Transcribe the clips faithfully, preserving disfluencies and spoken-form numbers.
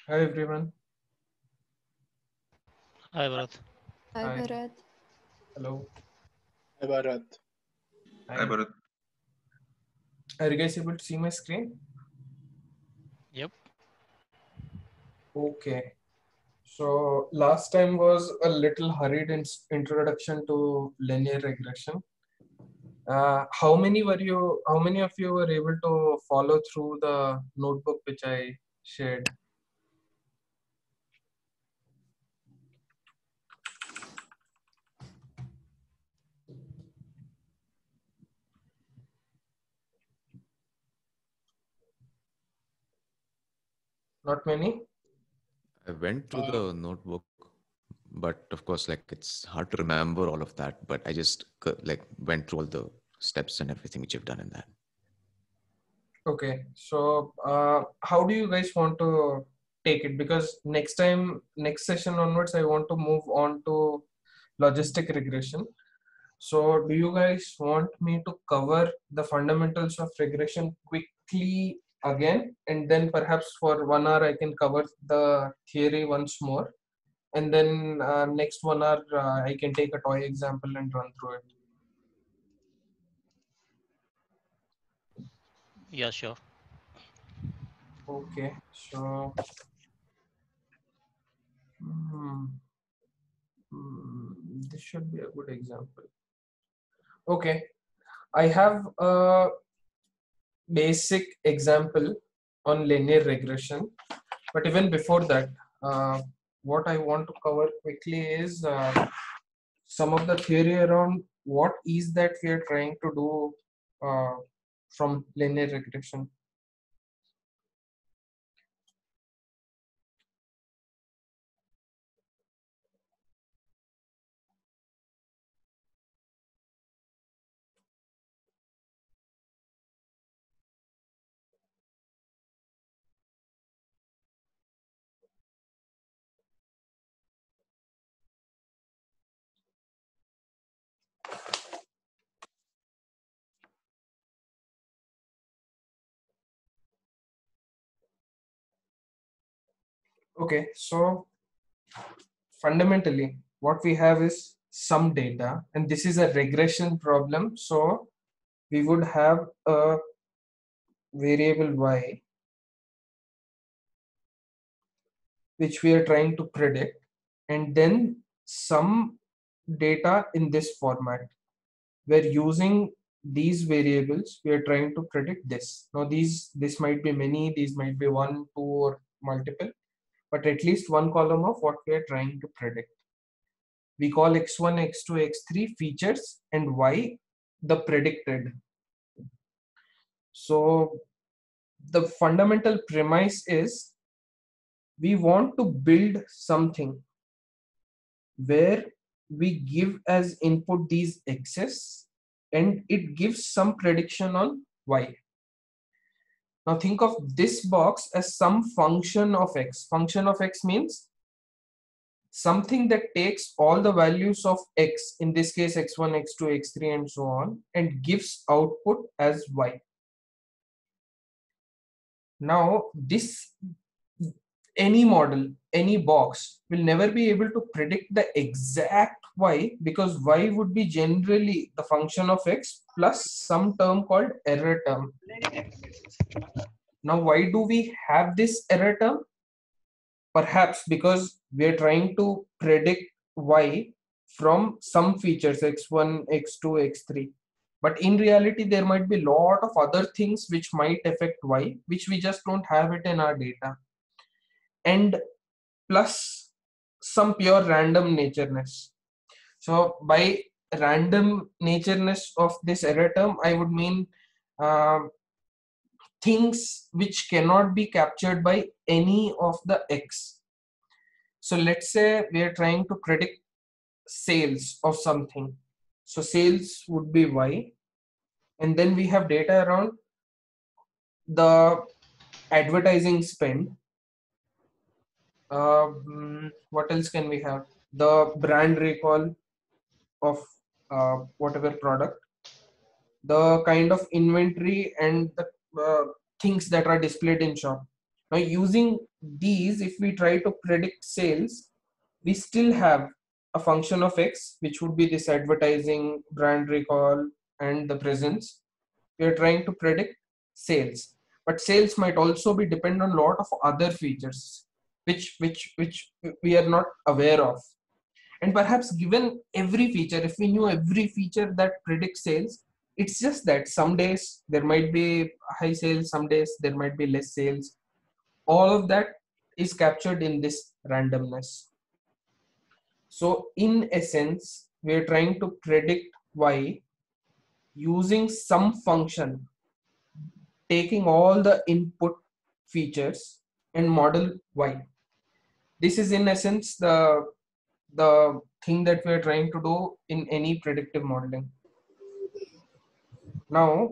Hi everyone. Hi, Bharat. Hi Hi. Bharat. Hello. Hi Bharat. Hi, Hi. Bharat. Are you guys able to see my screen? Yep. Okay. So last time was a little hurried in introduction to linear regression. Uh, how many were you? How many of you were able to follow through the notebook which I shared? Not many. I went through Uh, the notebook, but of course, like it's hard to remember all of that. But I just c- like went through all the steps and everything which you've done in that. Okay. So uh, how do you guys want to take it? Because next time, next session onwards, I want to move on to logistic regression. So do you guys want me to cover the fundamentals of regression quickly again, and then perhaps for one hour I can cover the theory once more, and then uh, next one hour uh, I can take a toy example and run through it. Yeah, sure. Okay, so hmm, hmm, this should be a good example. Okay, I have a basic example on linear regression. But even before that, uh, what I want to cover quickly is uh, some of the theory around what is that we are trying to do uh, from linear regression. Okay, so fundamentally, what we have is some data, and this is a regression problem. So we would have a variable y which we are trying to predict, and then some data in this format. We're using these variables, we are trying to predict this. Now these, this might be many, these might be one, two, or multiple, but at least one column of what we are trying to predict. We call x one, x two, x three features, and y the predicted. So the fundamental premise is we want to build something where we give as input these x's and it gives some prediction on y. Now think of this box as some function of x. Function of x means something that takes all the values of x, in this case x one, x two, x three, and so on, and gives output as y. Now this, any model, any box will never be able to predict the exact y, because y would be generally the function of x plus some term called error term. Now why do we have this error term? Perhaps because we are trying to predict y from some features x one, x two, x three, but in reality there might be a lot of other things which might affect y, which we just don't have it in our data, and plus some pure random natureness. So by random natureness of this error term, I would mean um, things which cannot be captured by any of the x. So let's say we are trying to predict sales of something. So sales would be y, and then we have data around the advertising spend. Um, what else can we have? The brand recall of uh, whatever product, the kind of inventory and the uh, things that are displayed in shop. Now using these, if we try to predict sales, we still have a function of X, which would be this advertising, brand recall, and the presence. We are trying to predict sales, but sales might also be dependent on a lot of other features, which, which, which we are not aware of. And perhaps given every feature, if we knew every feature that predicts sales, it's just that some days there might be high sales, some days there might be less sales. All of that is captured in this randomness. So in essence, we are trying to predict Y using some function, taking all the input features and model Y. This is in essence the, the thing that we are trying to do in any predictive modeling. Now,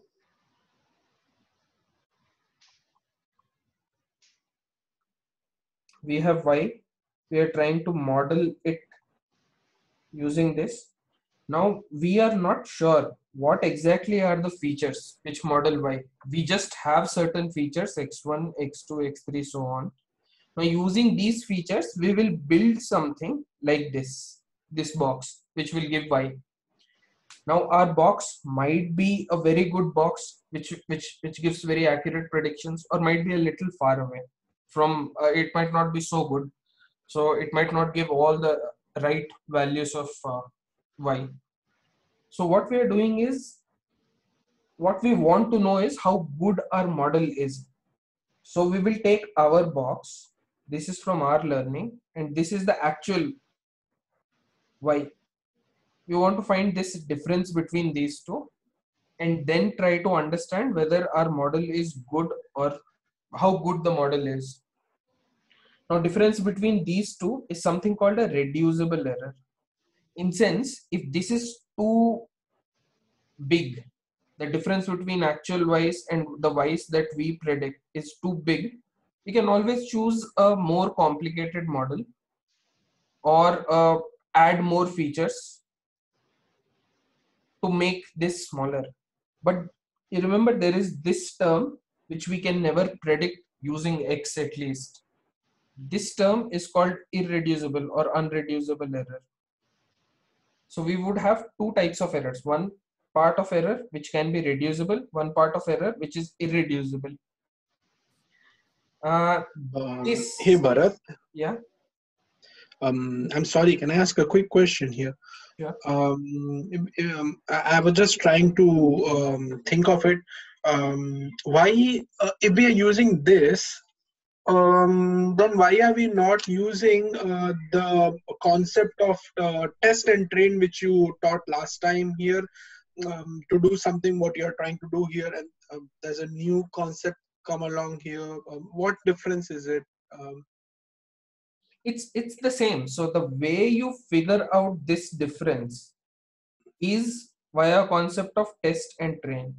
we have Y, we are trying to model it using this. Now we are not sure what exactly are the features which model Y. We just have certain features X one, X two, X three, so on. Now using these features, we will build something like this, this box, which will give Y. Now our box might be a very good box, which which which gives very accurate predictions, or might be a little far away from. Uh, it might not be so good, so it might not give all the right values of uh, Y. So what we are doing is, what we want to know is how good our model is. So we will take our box. This is from our learning, and this is the actual Y. We want to find this difference between these two, and then try to understand whether our model is good or how good the model is. Now, difference between these two is something called a reducible error. In sense, if this is too big, the difference between actual Y's and the Y's that we predict is too big, we can always choose a more complicated model or uh, add more features to make this smaller. But you remember, there is this term which we can never predict using X at least. This term is called irreducible or unreducible error. So we would have two types of errors. One part of error which can be reducible, one part of error which is irreducible. Uh, Um, this, hey Bharat, yeah, um, I'm sorry, can I ask a quick question here? yeah. Um, um, I, I was just trying to um, think of it. Um, why, uh, if we are using this, um, then why are we not using uh, the concept of uh, test and train, which you taught last time here, um, to do something what you're trying to do here, and um, there's a new concept come along here. Um, what difference is it? Um, It's it's the same. So the way you figure out this difference is via concept of test and train.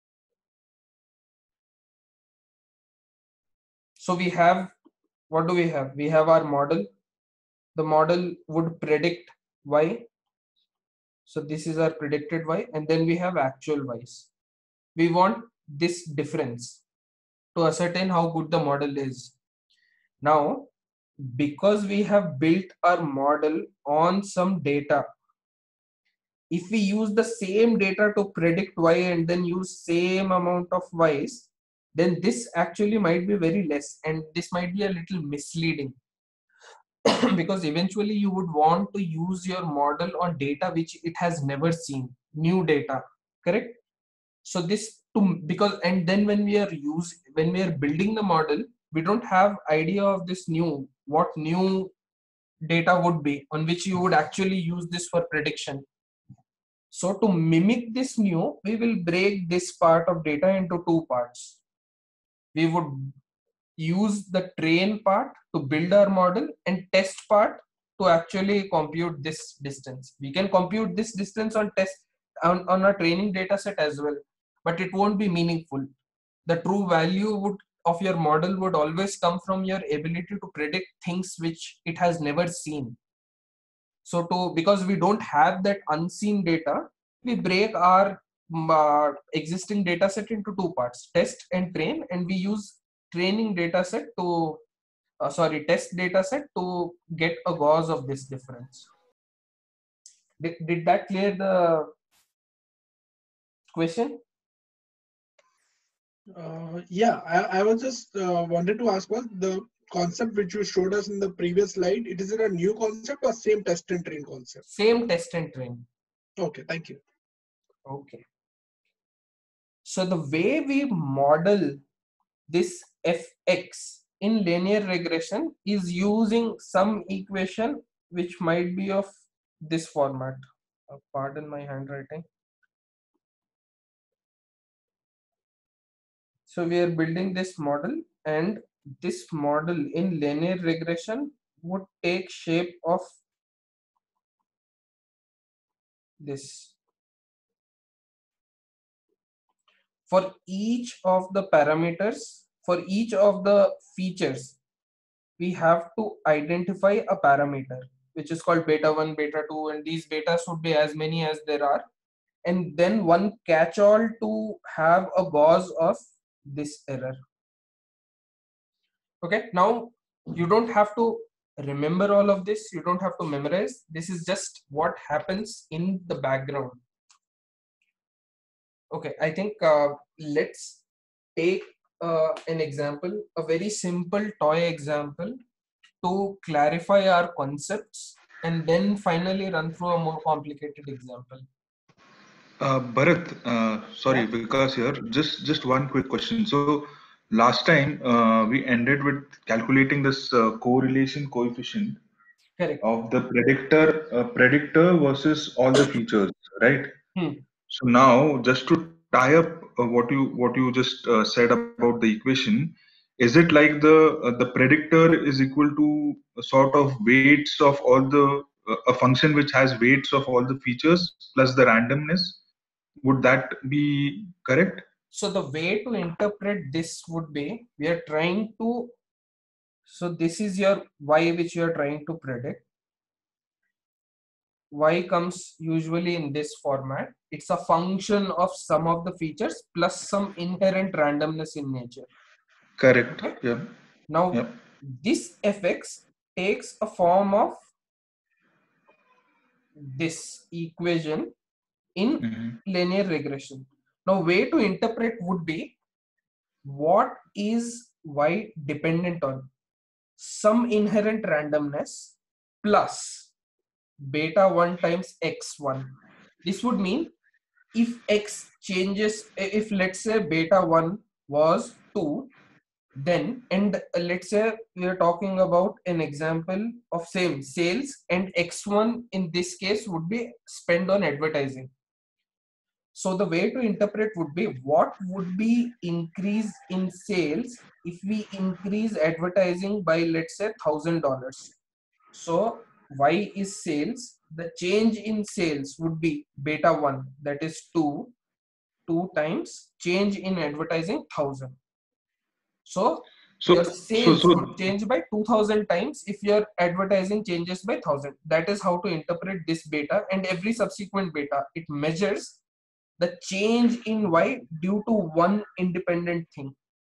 So we have, what do we have? We have our model. The model would predict Y. So this is our predicted Y, and then we have actual Y's. We want this difference to ascertain how good the model is. Now, because we have built our model on some data, if we use the same data to predict Y and then use same amount of Y's, then this actually might be very less, and this might be a little misleading. Because eventually you would want to use your model on data which it has never seen, new data, correct? So this to, because and then when we are use when we are building the model, we don't have idea of this new, what new data would be on which you would actually use this for prediction. So to mimic this new, we will break this part of data into two parts. We would use the train part to build our model, and test part to actually compute this distance. We can compute this distance on test on, on a training data set as well, but it won't be meaningful. The true value would of your model would always come from your ability to predict things which it has never seen. So to, because we don't have that unseen data, we break our uh, existing data set into two parts, test and train, and we use training data set to, uh, sorry, test data set to get a gauge of this difference. Did, did that clear the question? Uh, yeah, I, I was just uh, wanted to ask was the concept which you showed us in the previous slide, it is it a new concept or same test and train concept? Same test and train. Okay, thank you. Okay. So the way we model this f x in linear regression is using some equation which might be of this format. Uh, pardon my handwriting. So we are building this model, and this model in linear regression would take shape of this. For each of the parameters, for each of the features, we have to identify a parameter which is called beta one, beta two, and these betas should be as many as there are, and then one catch-all to have a gauge of this error. Okay, now you don't have to remember all of this, you don't have to memorize. This is just what happens in the background. Okay, I think uh, let's take uh, an example, a very simple toy example to clarify our concepts, and then finally run through a more complicated example. Uh, Bharat, uh, sorry, Yeah. Vikas here. Just just one quick question. So last time uh, we ended with calculating this uh, correlation coefficient Correct. of the predictor uh, predictor versus all the features, right? Hmm. So now, just to tie up uh, what you what you just uh, said about the equation, is it like the uh, the predictor is equal to a sort of weights of all the uh, a function which has weights of all the features plus the randomness? Would that be correct? So the way to interpret this would be, we are trying to, so this is your y which you are trying to predict. Y comes usually in this format. It's a function of some of the features plus some inherent randomness in nature. Correct. Okay? Yeah. Now Yeah. this fx takes a form of this equation in Mm-hmm. linear regression. Now way to interpret would be, what is y dependent on? Some inherent randomness plus beta one times x one. This would mean if x changes, if let's say beta one was two, then, and let's say we are talking about an example of same sales, and x one in this case would be spent on advertising. So the way to interpret would be, what would be increase in sales if we increase advertising by, let's say, thousand dollars. So y is sales, the change in sales would be beta one, that is two, two times change in advertising thousand. So So your so sales so would change by two thousand times if your advertising changes by one thousand. That is how to interpret this beta, and every subsequent beta, it measures the change in y due to one independent thing.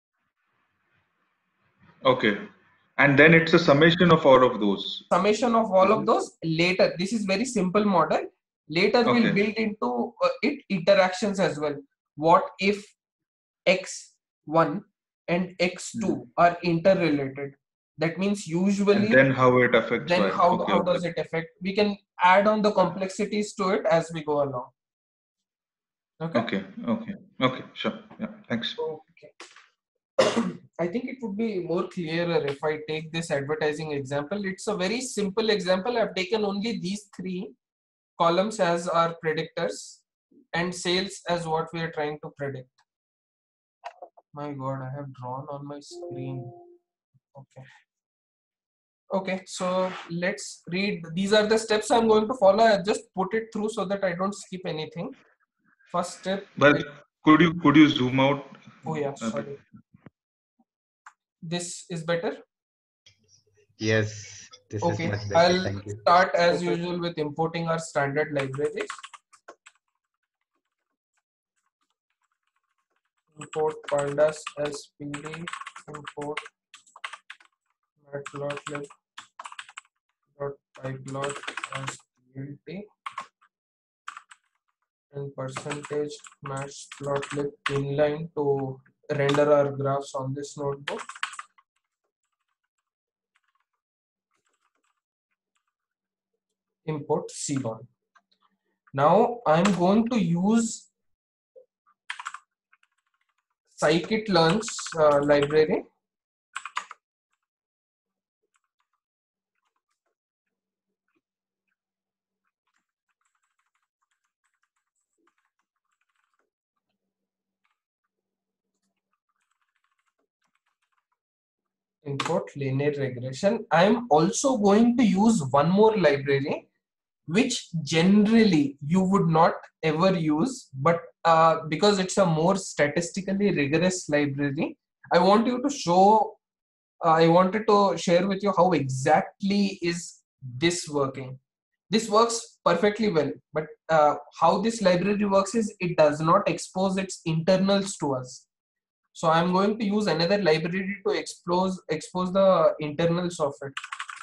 okay, and then it's a summation of all of those. Summation of all of those later. This is very simple model. Later Okay. we'll build into uh, it interactions as well. What if x one and x two are interrelated? That means usually And then how it affects then Y. how, Okay, how okay. does it affect? We can add on the complexities to it as we go along. Okay. Okay, okay, okay, sure. Yeah, thanks. Okay. I think it would be more clearer if I take this advertising example. It's a very simple example. I've taken only these three columns as our predictors and sales as what we are trying to predict. My God, I have drawn on my screen. Okay. Okay, so let's read. These are the steps I'm going to follow. I just put it through so that I don't skip anything. First step. But could you could you zoom out? Oh yeah, a bit? sorry. This is better. Yes, this Okay, is much better. I'll Thank you. start as Okay. usual with importing our standard libraries. import pandas as P D, import matplotlib dot pyplot as P L T, and percentage matplotlib inline to render our graphs on this notebook. Import Seaborn. Now I'm going to use scikit-learn's uh, library. Import linear regression. I'm also going to use one more library which generally you would not ever use, but uh, because it's a more statistically rigorous library, I want you to show uh, I wanted to share with you how exactly is this working. This works perfectly well, but uh, how this library works is it does not expose its internals to us. So I'm going to use another library to expose expose the internals of it.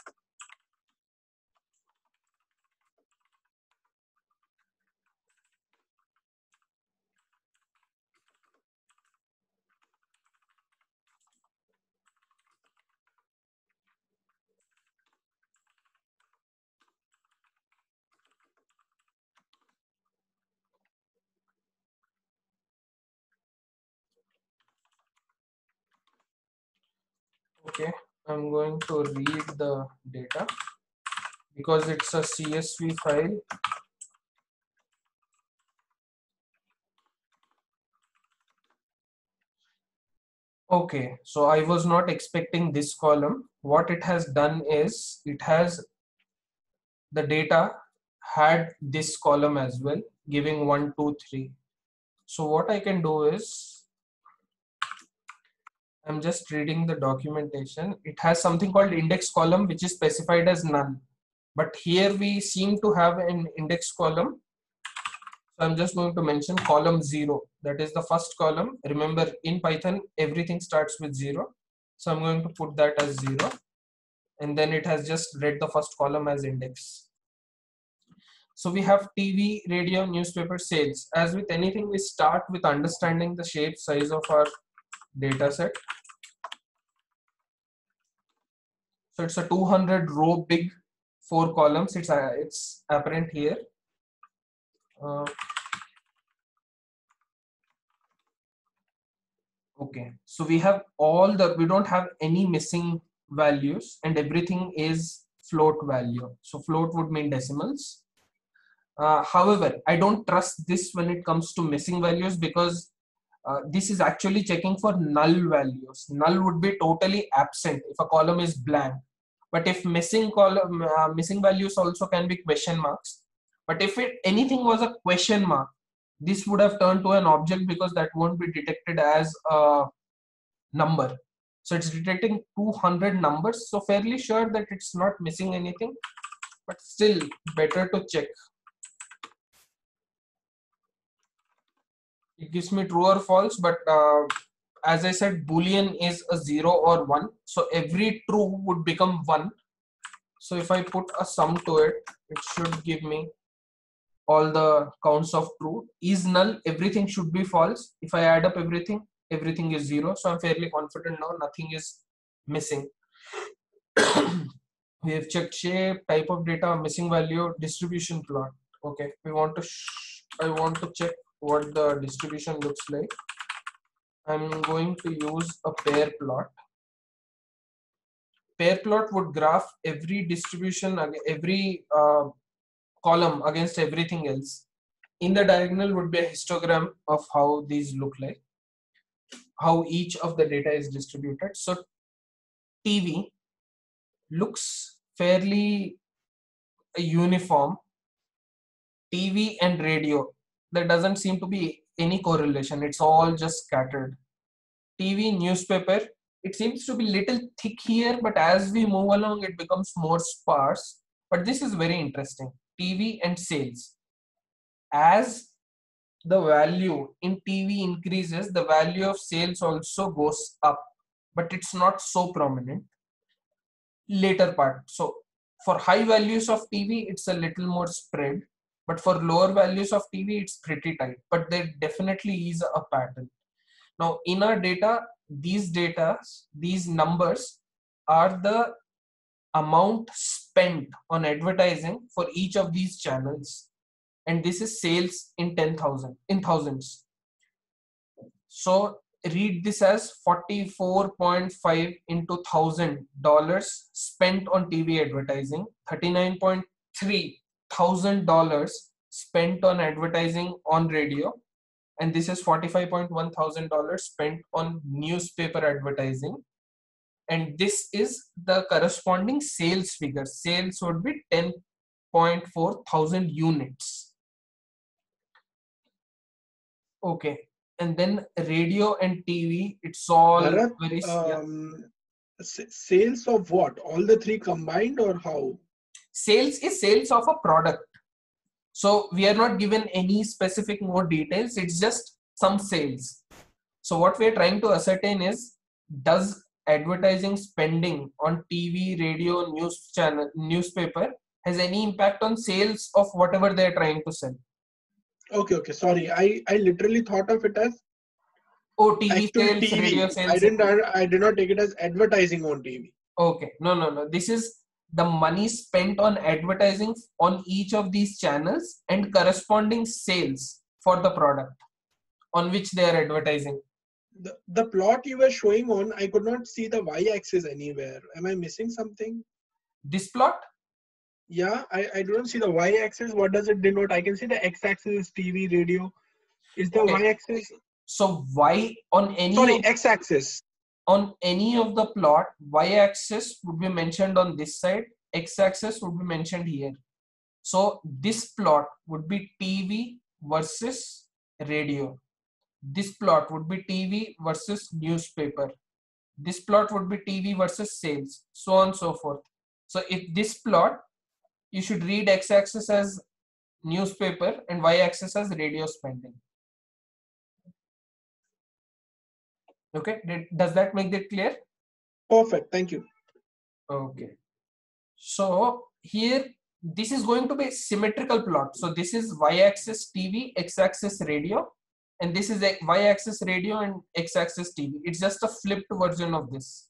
Okay, I'm going to read the data because it's a C S V file. Okay, so I was not expecting this column. What it has done is it has the data had this column as well, giving one, two, three. So what I can do is I'm just reading the documentation. It has something called index column, which is specified as none. But here we seem to have an index column. So I'm just going to mention column zero. That is the first column. Remember, in Python, everything starts with zero. So I'm going to put that as zero. And then it has just read the first column as index. So we have T V, radio, newspaper, sales. As with anything, we start with understanding the shape, size of our data set. So it's a two hundred row big, four columns. It's uh, it's apparent here. Uh, okay, so we have all the, we don't have any missing values and everything is float value. So float would mean decimals. Uh, however, I don't trust this when it comes to missing values because uh, this is actually checking for null values. Null would be totally absent if a column is blank. But if missing column, uh, missing values also can be question marks. But if it anything was a question mark, this would have turned to an object because that won't be detected as a number. So it's detecting two hundred numbers. So fairly sure that it's not missing anything, but still better to check. It gives me true or false, but uh, as I said, Boolean is a zero or one. So every true would become one. So if I put a sum to it, it should give me all the counts of true. Is null, everything should be false. If I add up everything, everything is zero. So I'm fairly confident now, nothing is missing. We have checked shape, type of data, missing value, distribution plot. Okay, we want to, sh I want to check what the distribution looks like. I'm going to use a pair plot. Pair plot would graph every distribution, every uh, column against everything else. In the diagonal would be a histogram of how these look like, how each of the data is distributed. So T V looks fairly uniform. T V and radio, there doesn't seem to be any correlation. It's all just scattered. T V, newspaper, it seems to be little thick here, but as we move along, it becomes more sparse. But this is very interesting. T V and sales. As the value in T V increases, the value of sales also goes up, but it's not so prominent. Later part. So for high values of T V, it's a little more spread, but for lower values of T V, it's pretty tight, but there definitely is a pattern. Now in our data, these data, these numbers are the amount spent on advertising for each of these channels. And this is sales in ten thousand, in thousands. So read this as forty-four point five into one thousand dollars spent on T V advertising, thirty-nine point three thousand dollars spent on advertising on radio, and this is forty-five point one thousand dollars spent on newspaper advertising. And this is the corresponding sales figure. Sales would be ten point four thousand units. Okay, and then radio and T V, it's all Bharat, very yeah. um, s- sales of what? All the three combined or how? Sales is sales of a product. So we are not given any specific more details. It's just some sales. So what we are trying to ascertain is, does advertising spending on T V, radio, news channel, newspaper has any impact on sales of whatever they are trying to sell? Okay, okay. Sorry, I I literally thought of it as Oh, T V actual sales, T V. radio I sales. didn't. I did not take it as advertising on T V. Okay, no, no, no. This is the money spent on advertising on each of these channels and corresponding sales for the product on which they are advertising. The the plot you were showing on, I could not see the y-axis anywhere. Am I missing something? This plot? Yeah, I I don't see the y-axis. What does it denote? I can see the x-axis is T V, radio. Is the Okay. y-axis? So Y on any Sorry, of, x-axis. on any of the plot, y-axis would be mentioned on this side, x-axis would be mentioned here. So this plot would be T V versus radio. This plot would be T V versus newspaper. This plot would be T V versus sales, so on and so forth. So if this plot, you should read x-axis as newspaper and y-axis as radio spending. Okay, Did, does that make that clear? Perfect. Thank you. Okay. So here, this is going to be a symmetrical plot. So this is y-axis T V, x-axis radio, and this is a y-axis radio and x-axis T V. It's just a flipped version of this.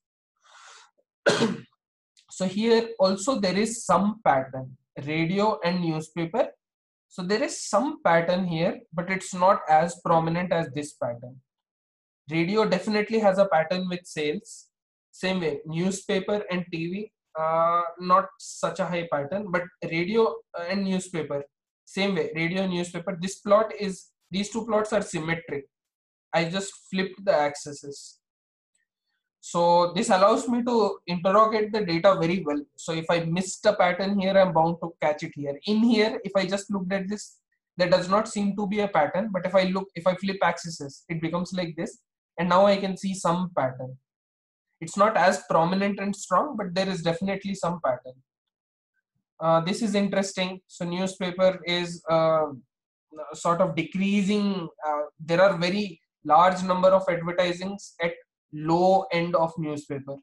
So here also there is some pattern, radio and newspaper. So there is some pattern here, but it's not as prominent as this pattern. Radio definitely has a pattern with sales. Same way, newspaper and T V, uh, not such a high pattern, but radio and newspaper, same way, radio and newspaper. This plot is, these two plots are symmetric. I just flipped the axes. So this allows me to interrogate the data very well. So if I missed a pattern here, I'm bound to catch it here. In here, if I just looked at this, there does not seem to be a pattern. But if I look, if I flip axes, it becomes like this. And now I can see some pattern. It's not as prominent and strong, but there is definitely some pattern. Uh, this is interesting. So newspaper is uh, sort of decreasing. Uh, there are very large number of advertisings at low end of newspaper.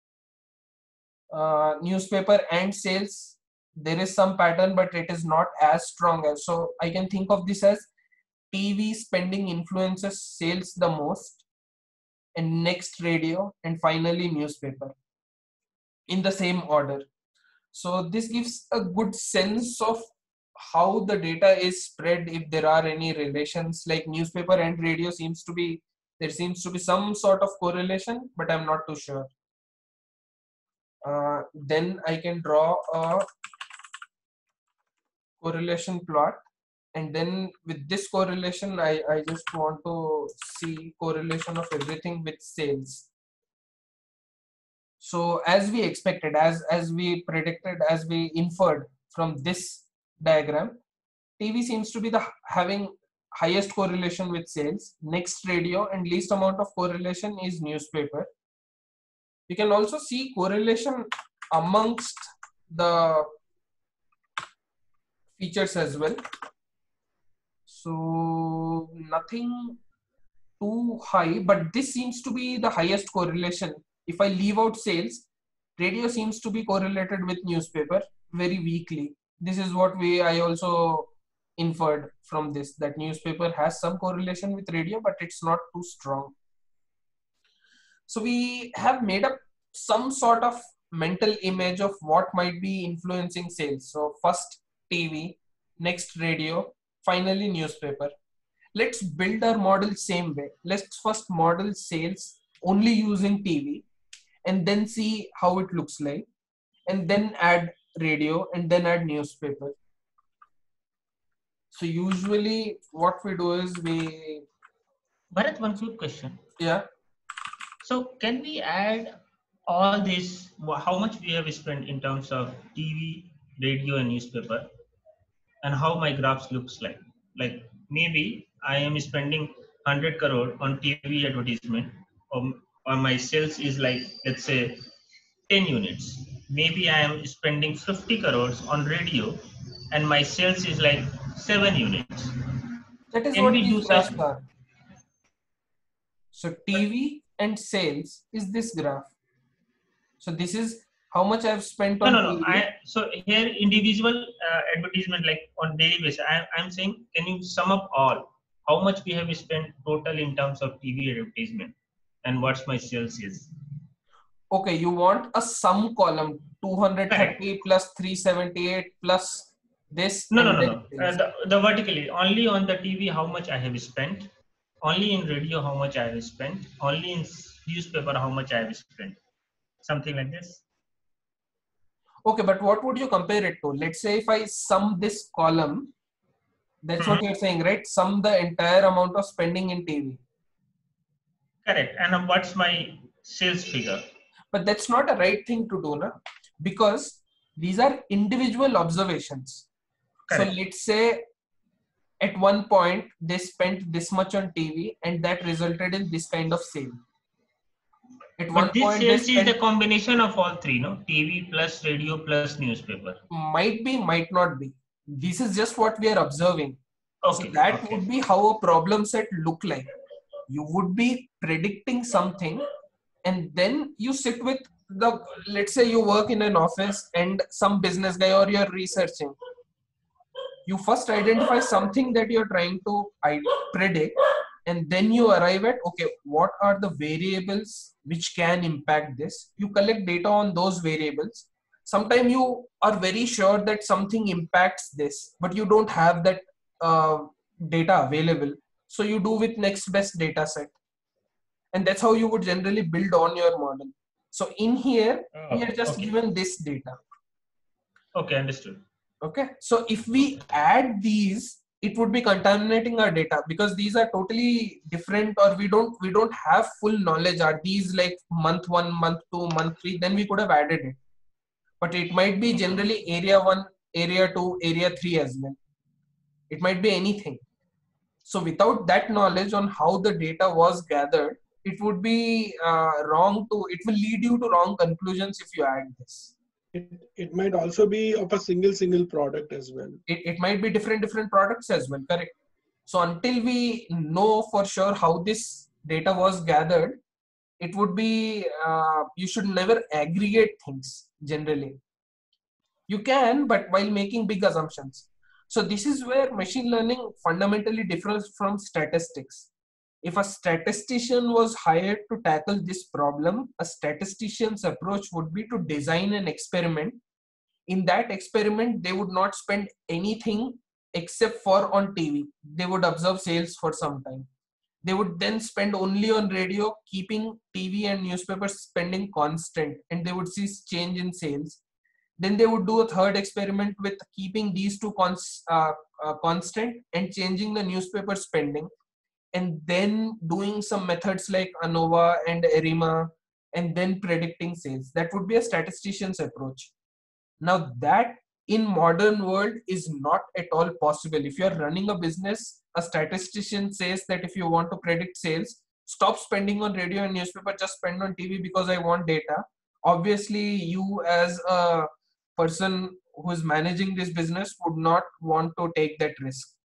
Uh, newspaper and sales, there is some pattern, but it is not as strong as. So I can think of this as T V spending influences sales the most, and next radio, and finally newspaper, in the same order. So this gives a good sense of how the data is spread, if there are any relations. Like newspaper and radio seems to be, there seems to be some sort of correlation, but I'm not too sure. Uh, then I can draw a correlation plot, and then with this correlation, I, I just want to see correlation of everything with sales. So as we expected, as, as we predicted, as we inferred from this diagram, T V seems to be the having highest correlation with sales, next radio, and least amount of correlation is newspaper. You can also see correlation amongst the features as well. So nothing too high, but this seems to be the highest correlation. If I leave out sales, radio seems to be correlated with newspaper very weakly. This is what we I also inferred from this, that newspaper has some correlation with radio, but it's not too strong. So we have made up some sort of mental image of what might be influencing sales. So first T V, next radio, finally newspaper. Let's build our model same way. Let's first model sales only using T V and then see how it looks like, and then add radio and then add newspaper. So usually what we do is we, Bharat, one quick question. yeah, So can we add all this, wha- how much we have spent in terms of T V, radio and newspaper, and how my graphs looks like? Like maybe I am spending one hundred crore on T V advertisement, or, or my sales is like, let's say, ten units. Maybe I am spending fifty crores on radio and my sales is like seven units. that is Can what we do these graphs such? are. So T V and sales is this graph. So this is how much I've spent No, on no, T no. V. I, so here individual uh, advertisement like on daily basis. I, I'm saying, can you sum up all? How much we have spent total in terms of T V advertisement, and what's my sales is? Okay, you want a sum column, two hundred thirty plus three seventy-eight plus this. No, no, and no, then no. Uh, this. the, the vertically only on the T V how much I have spent, only in radio how much I have spent, only in newspaper how much I have spent. Something like this. Okay, but what would you compare it to? Let's say if I sum this column, that's what you're saying, right? Sum the entire amount of spending in T V. Correct. And uh, what's my sales figure? But that's not a right thing to do, na? Because these are individual observations. Correct. So let's say at one point they spent this much on T V and that resulted in this kind of sale. At one But this point they sales is spent, the combination of all three, no? T V plus radio plus newspaper. might be, might not be. This is just what we are observing. Okay. So that okay. would be how a problem set look like. You would be predicting something and then you sit with the, let's say you work in an office and some business guy or you're researching. You first identify something that you're trying to I- predict, and then you arrive at, okay, what are the variables which can impact this? You collect data on those variables. Sometimes you are very sure that something impacts this, but you don't have that uh, data available. So you do with next best data set. And that's how you would generally build on your model. So in here, Oh, we are just okay. given this data. Okay, understood. Okay. So if we add these, it would be contaminating our data because these are totally different, or we don't we don't have full knowledge. Are these like month one, month two, month three? Then we could have added it. But it might be generally area one, area two, area three as well. It might be anything. So without that knowledge on how the data was gathered, it would be uh, wrong to, it will lead you to wrong conclusions if you add this. It, it might also be of a single single product as well. It, it might be different different products as well, correct? So until we know for sure how this data was gathered, it would be, uh, you should never aggregate things generally. You can, but while making big assumptions. So this is where machine learning fundamentally differs from statistics. If a statistician was hired to tackle this problem, a statistician's approach would be to design an experiment. In that experiment, they would not spend anything except for on T V. They would observe sales for some time. They would then spend only on radio, keeping T V and newspaper spending constant, and they would see change in sales. Then they would do a third experiment with keeping these two cons uh, uh, constant and changing the newspaper spending, and then doing some methods like ANOVA and ERIMA, and then predicting sales. That would be a statistician's approach. Now that in modern world is not at all possible. If you're running a business, a statistician says that if you want to predict sales, stop spending on radio and newspaper, just spend on T V because I want data. Obviously, you as a person who is managing this business would not want to take that risk.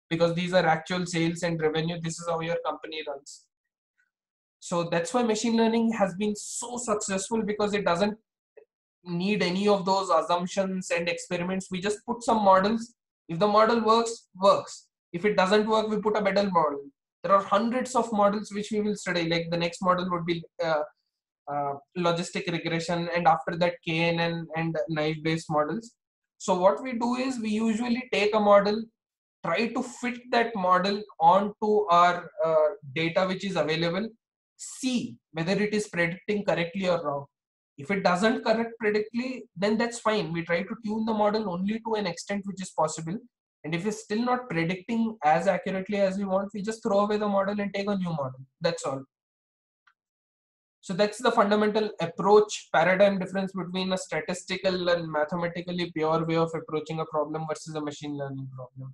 because these are actual sales and revenue. This is how your company runs. So that's why machine learning has been so successful, because it doesn't need any of those assumptions and experiments. We just put some models. If the model works, works. If it doesn't work, we put a better model. There are hundreds of models which we will study. Like the next model would be uh, uh, logistic regression, and after that K N N and naive based models. So what we do is we usually take a model, try to fit that model onto our uh, data which is available, see whether it is predicting correctly or wrong. If it doesn't correct predictly, then that's fine. We try to tune the model only to an extent which is possible. And if it's still not predicting as accurately as we want, we just throw away the model and take a new model. That's all. So that's the fundamental approach paradigm difference between a statistical and mathematically pure way of approaching a problem versus a machine learning problem.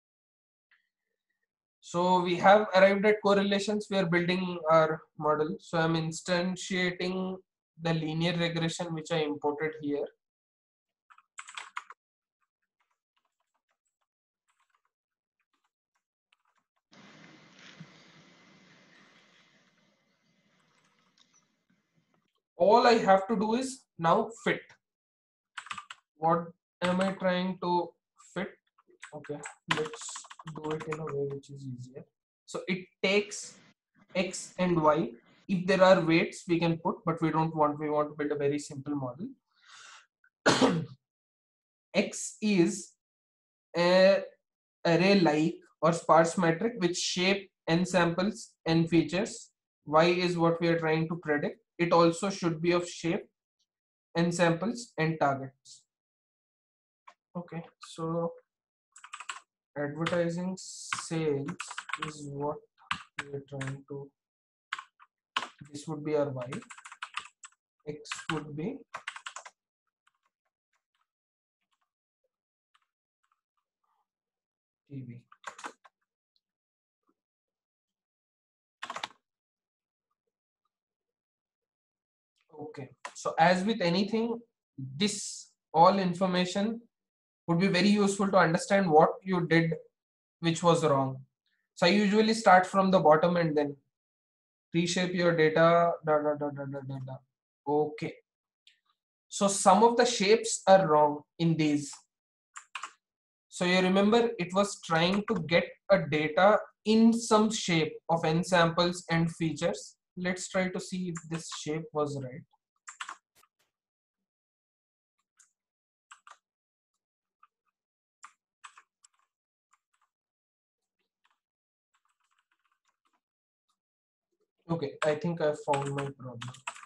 So we have arrived at correlations. We are building our model. So I'm instantiating the linear regression which I imported here. All I have to do is now fit. What am I trying to fit? Okay, let's do it in a way which is easier. So it takes X and Y. If there are weights, we can put, but we don't want, we want to build a very simple model. X is a array like or sparse metric with shape, n samples, n features. Y is what we are trying to predict. It also should be of shape, n samples, and targets. Okay, so advertising sales is what we are trying to, this would be our Y, X would be T V. Okay, so as with anything, this all information would be very useful to understand what you did which was wrong. So I usually start from the bottom and then reshape your data. Da, da, da, da, da, da, da. Okay, so some of the shapes are wrong in these. So you remember it was trying to get a data in some shape of n samples and features. Let's try to see if this shape was right. Okay, I think I found my problem.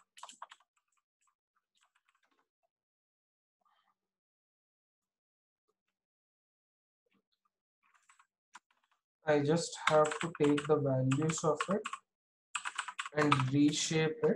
I just have to take the values of it and reshape it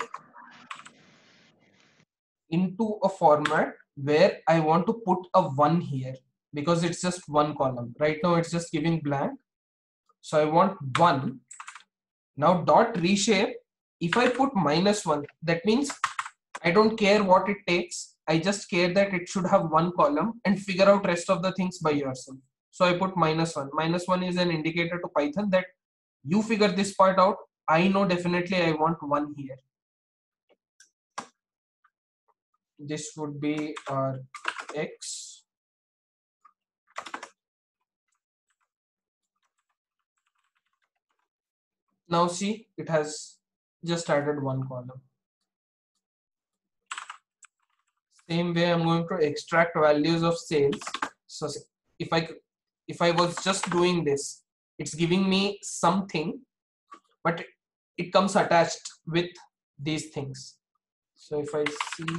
into a format where I want to put a one here, because it's just one column. Right now it's just giving blank. So I want one. Now dot reshape, if I put minus one, that means I don't care what it takes. I just care that it should have one column, and figure out rest of the things by yourself. So I put minus one. Minus one is an indicator to Python that you figure this part out. I know definitely I want one here. This would be our X. Now see, it has just added one column. Same way I'm going to extract values of sales. So if I if I was just doing this, it's giving me something, but it comes attached with these things. So if I see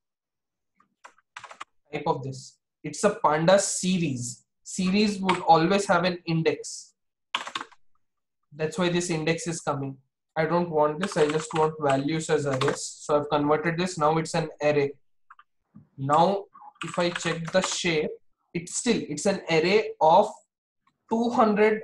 type of this, it's a pandas series. Series would always have an index. That's why this index is coming. I don't want this. I just want values as arrays. So I've converted this. Now it's an array. Now if I check the shape, it's still it's an array of two hundred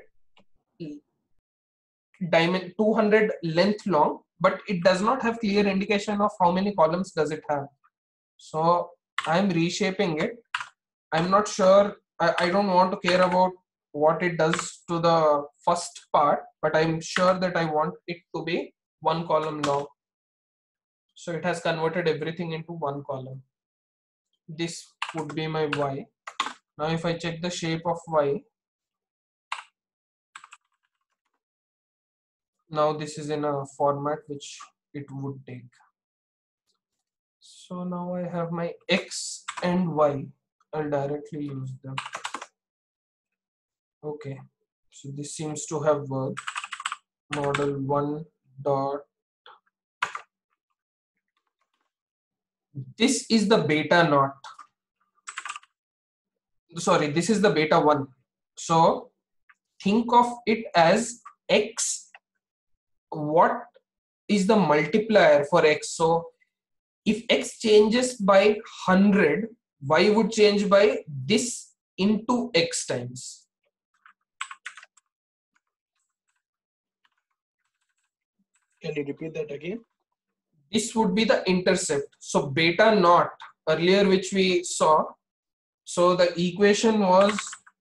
diamond two hundred length long, but it does not have clear indication of how many columns does it have. So I'm reshaping it. I'm not sure. I, I don't want to care about what it does to the first part, but I'm sure that I want it to be one column long. So it has converted everything into one column. This would be my Y. Now if I check the shape of Y, now this is in a format which it would take. So now I have my X and Y. I'll directly use them. Okay, so this seems to have worked. Model one dot. This is the beta naught. Sorry, this is the beta one. So think of it as X. What is the multiplier for X? So if X changes by one hundred, Y would change by this into X times. Can you repeat that again? This would be the intercept. So beta naught earlier, which we saw. So the equation was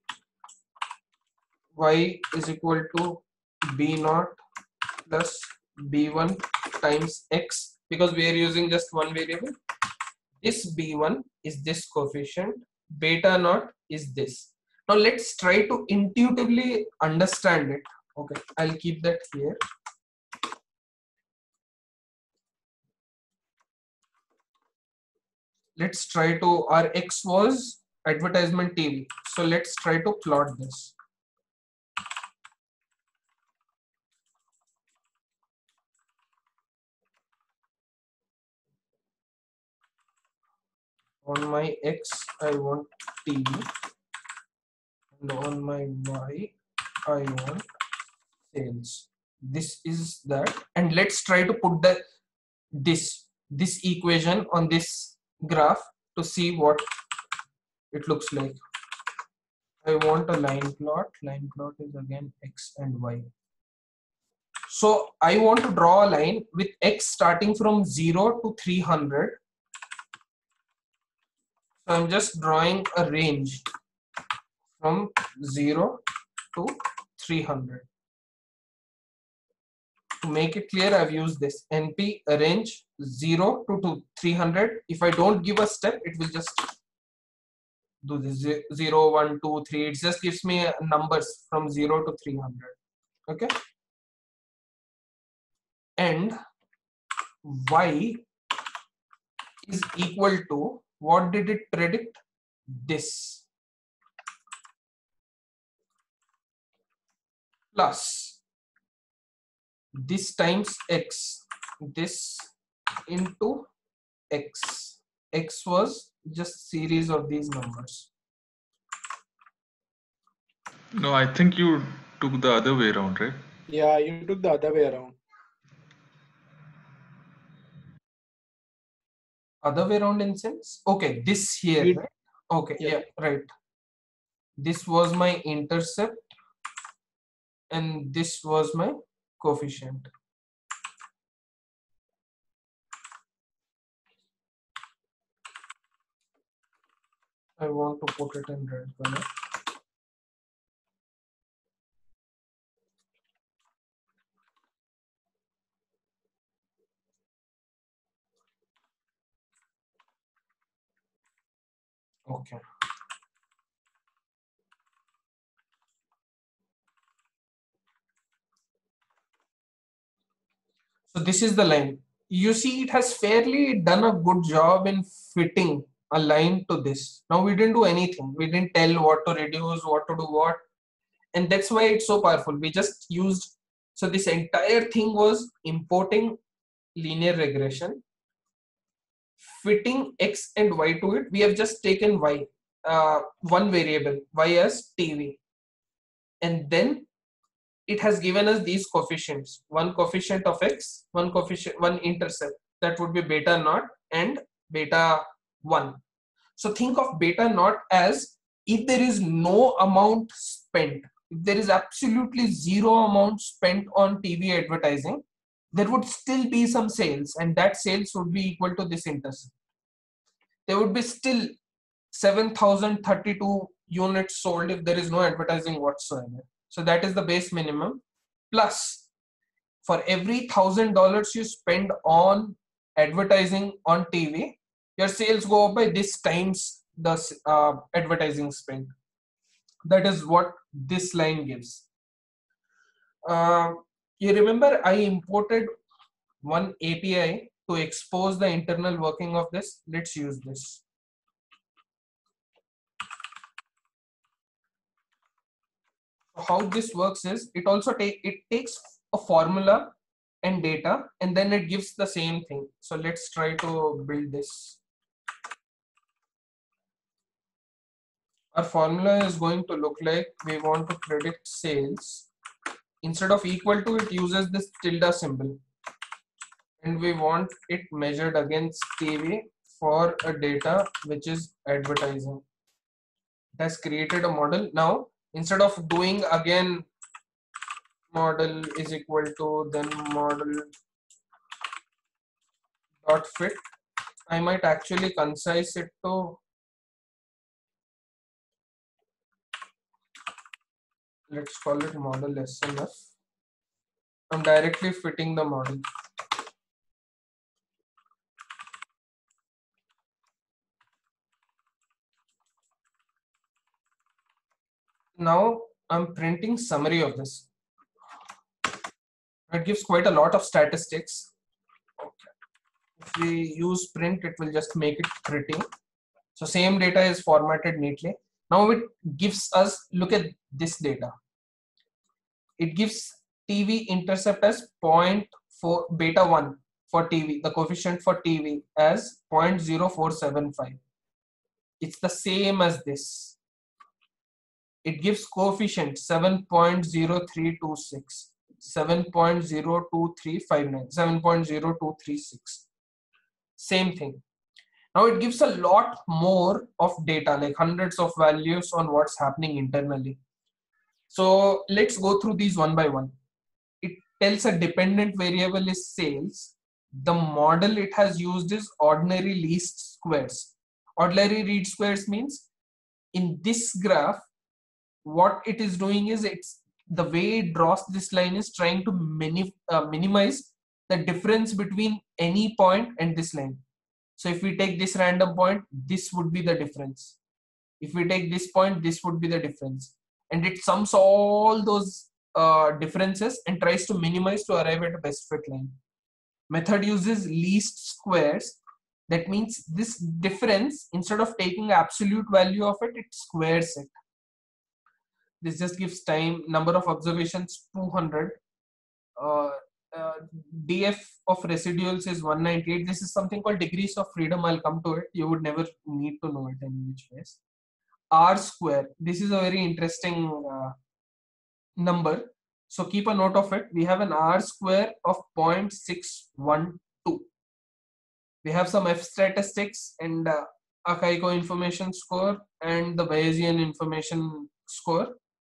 Y is equal to B naught plus B one times X, because we are using just one variable. This B one is this coefficient, beta naught is this. Now let's try to intuitively understand it. Okay, I'll keep that here. Let's try to, our X was advertisement T V. So let's try to plot this. On my X, I want T V, and on my Y, I want sales. This is that, and let's try to put the this this equation on this graph to see what it looks like. I want a line plot. Line plot is again X and Y. So I want to draw a line with X starting from zero to three hundred. So I'm just drawing a range from zero to three hundred. To make it clear, I've used this N P range zero to three hundred. If I don't give a step, it will just do this zero, one, two, three. It just gives me numbers from zero to three hundred. Okay. And Y is equal to, what did it predict? This plus this times X, this into X. X was just series of these numbers. No, I think you took the other way around, right? Yeah, you took the other way around. Other way around in sense? Okay, this here, You- right? Okay, Yeah. yeah, right. This was my intercept and this was my coefficient. I want to put it in red color. Okay. So this is the line. You see, it has fairly done a good job in fitting a line to this. Now we didn't do anything. We didn't tell what to reduce, what to do what. And that's why it's so powerful. We just used, so this entire thing was importing linear regression, fitting X and Y to it. We have just taken Y, uh, one variable, Y as T V. And then it has given us these coefficients, one coefficient of X, one coefficient, one intercept, that would be beta naught and beta one. So think of beta naught as, if there is no amount spent, if there is absolutely zero amount spent on T V advertising, there would still be some sales, and that sales would be equal to this intercept. There would be still seven thousand thirty-two units sold if there is no advertising whatsoever. So that is the base minimum. Plus, for every thousand dollars you spend on advertising on T V, your sales go up by this times the uh, advertising spend. That is what this line gives. Uh, you remember I imported one A P I to expose the internal working of this. Let's use this. How this works is it also take it takes a formula and data and then it gives the same thing. So let's try to build this. Our formula is going to look like we want to predict sales. Instead of equal to, it uses this tilde symbol. And we want it measured against T V for a data which is advertising. It has created a model. Now, instead of doing again model is equal to then model dot fit, I might actually concise it to, let's call it model S M F. I'm directly fitting the model. Now I'm printing summary of this. It gives quite a lot of statistics. Okay. If we use print, it will just make it pretty. So same data is formatted neatly. Now it gives us, look at this data. It gives T V intercept as zero point four beta one for T V, the coefficient for T V as zero point zero four seven five. It's the same as this. It gives coefficient seven point zero three two six, seven point zero two three five nine, seven point zero two three six. Same thing. Now it gives a lot more of data, like hundreds of values on what's happening internally. So let's go through these one by one. It tells a dependent variable is sales. The model it has used is ordinary least squares. Ordinary least squares means in this graph, what it is doing is it's the way it draws this line is trying to mini, uh, minimize the difference between any point and this line. So if we take this random point, this would be the difference. If we take this point, this would be the difference. And it sums all those uh, differences and tries to minimize to arrive at a best fit line. Method uses least squares. That means this difference, instead of taking absolute value of it, it squares it. This just gives time, number of observations two hundred. Uh, uh, D F of residuals is one ninety-eight. This is something called degrees of freedom. I'll come to it. You would never need to know it in which ways. R square. This is a very interesting uh, number. So keep a note of it. We have an R square of zero point six one two. We have some F statistics and uh, Akaiko information score and the Bayesian information score.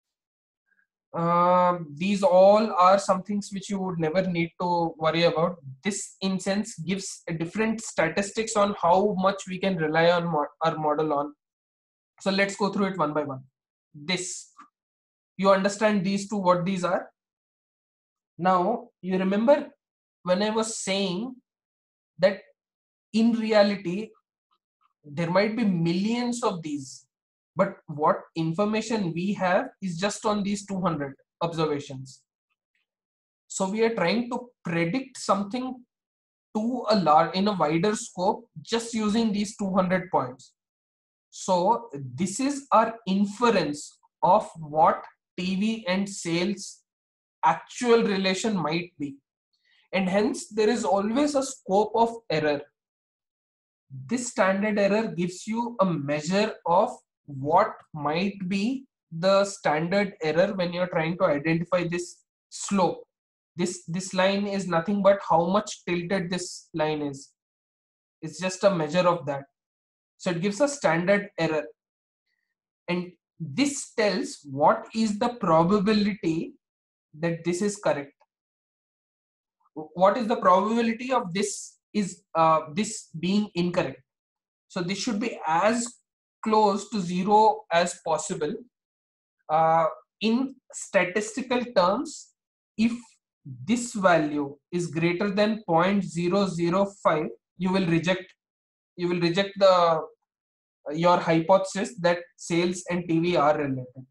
Uh, these all are some things which you would never need to worry about. This in sense gives a different statistics on how much we can rely on mo our model on. So let's go through it one by one. This, you understand these two, what these are? Now you remember when I was saying that in reality there might be millions of these, but what information we have is just on these two hundred observations. So we are trying to predict something to a large, in a wider scope, just using these two hundred points. So this is our inference of what T V and sales actual relation might be. And hence there is always a scope of error. This standard error gives you a measure of what might be the standard error when you're trying to identify this slope. This, this line is nothing but how much tilted this line is. It's just a measure of that. So it gives a standard error. And this tells what is the probability that this is correct. What is the probability of this is uh, this being incorrect? So this should be as close to zero as possible. Uh, in statistical terms, if this value is greater than zero point zero zero five, you will reject you will reject the your hypothesis that sales and T V are related.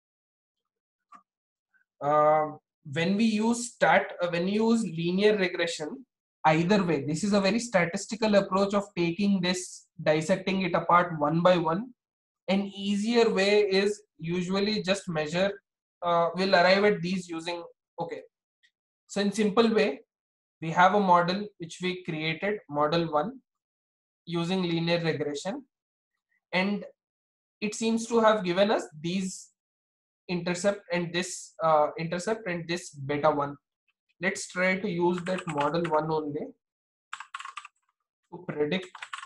Uh, when we use stat, uh, when you use linear regression, either way, this is a very statistical approach of taking this, dissecting it apart one by one. An easier way is usually just measure. Uh, we'll arrive at these using, okay. So in simple way, we have a model which we created, model one, using linear regression, and it seems to have given us these intercept and this uh, intercept and this beta one. Let's try to use that model one only to predict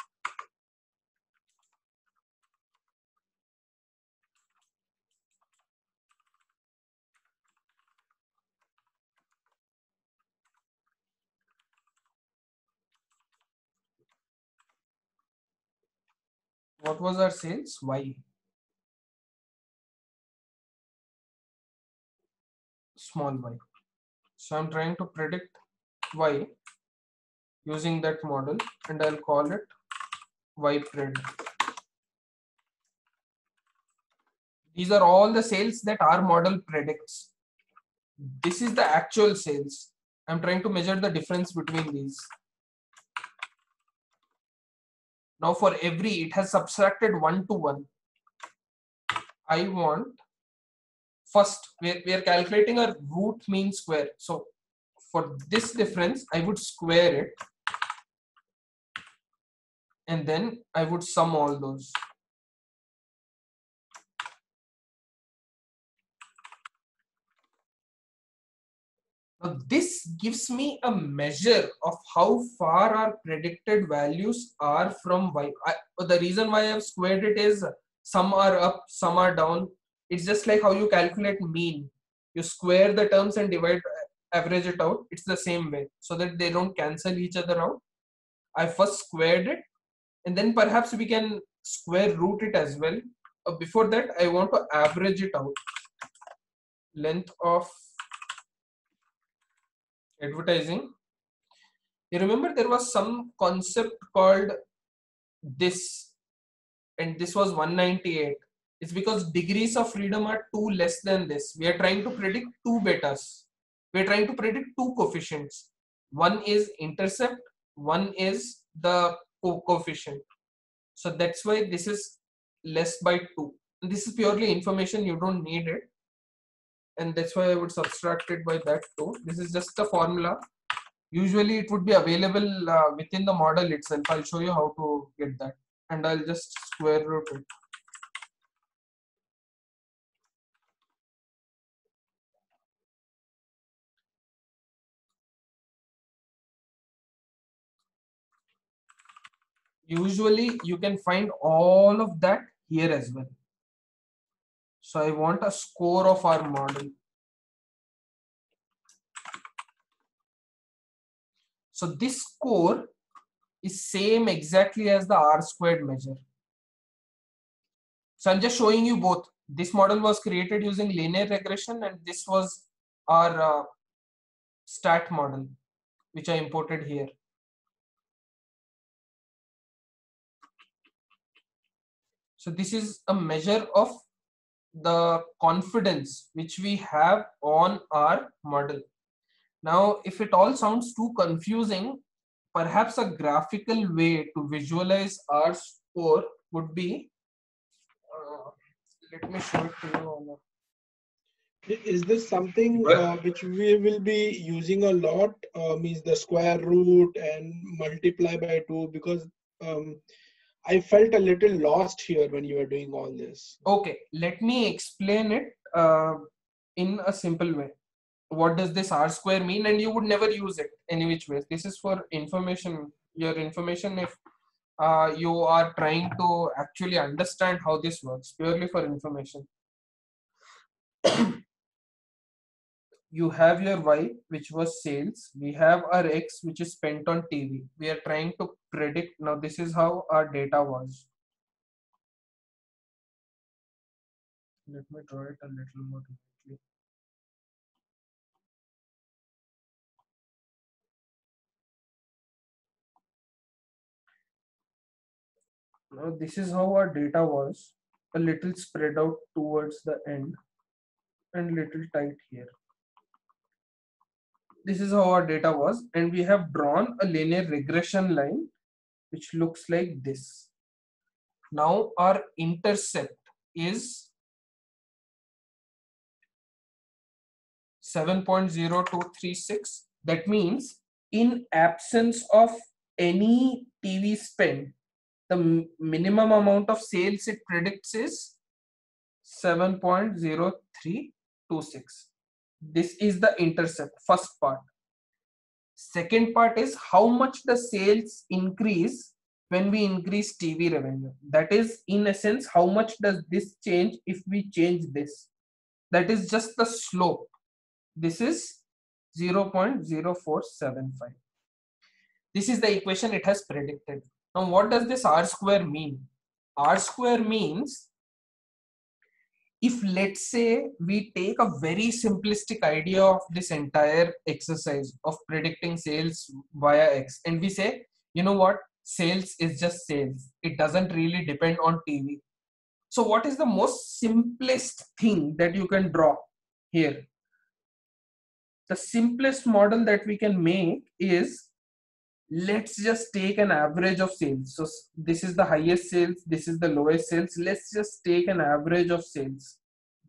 what was our sales, Y, small y. So I'm trying to predict Y using that model, and I'll call it Y pred. These are all the sales that our model predicts. This is the actual sales. I'm trying to measure the difference between these. Now for every, it has subtracted one to one. I want, first, we we are calculating a root mean square. So for this difference, I would square it, and then I would sum all those. Now this gives me a measure of how far our predicted values are from Y. I, the reason why I've squared it is some are up, some are down. It's just like how you calculate mean. You square the terms and divide, average it out. It's the same way, so that they don't cancel each other out. I first squared it, and then perhaps we can square root it as well. Uh, before that, I want to average it out. Length of advertising. You remember there was some concept called this, and this was one ninety-eight. It's because degrees of freedom are two less than this. We are trying to predict two betas. We are trying to predict two coefficients. One is intercept, one is the co coefficient. So that's why this is less by two. This is purely information, you don't need it. And that's why I would subtract it by that too. This is just a formula. Usually it would be available uh, within the model itself. I'll show you how to get that, and I'll just square root it. Usually you can find all of that here as well. So I want a score of our model. So this score is same exactly as the R squared measure. So I'm just showing you both. This model was created using linear regression, and this was our uh, stat model, which I imported here. So this is a measure of the confidence which we have on our model. Now, if it all sounds too confusing, perhaps a graphical way to visualize our score would be, uh, let me show it to you on a, Is this something uh, which we will be using a lot? Uh, means the square root and multiply by two, because um, I felt a little lost here when you were doing all this. Okay, let me explain it uh, in a simple way. What does this R square mean? And you would never use it any which ways. This is for information, your information if uh, you are trying to actually understand how this works, purely for information. You have your Y, which was sales. We have our X, which is spent on T V. We are trying to predict. Now, this is how our data was. Let me draw it a little more. Now this is how our data was, a little spread out towards the end and little tight here. This is how our data was, and we have drawn a linear regression line which looks like this. Now our intercept is seven point zero two three six. That means in absence of any T V spend, the minimum amount of sales it predicts is seven point zero three two six. This is the intercept, first part. Second part is how much the sales increase when we increase T V revenue. That is, in essence, how much does this change if we change this? That is just the slope. This is zero point zero four seven five. This is the equation it has predicted. Now, what does this R square mean? R square means, if let's say we take a very simplistic idea of this entire exercise of predicting sales via X, and we say, you know what, sales is just sales. It doesn't really depend on T V. So what is the most simplest thing that you can draw here? The simplest model that we can make is, let's just take an average of sales. So this is the highest sales, this is the lowest sales. Let's just take an average of sales.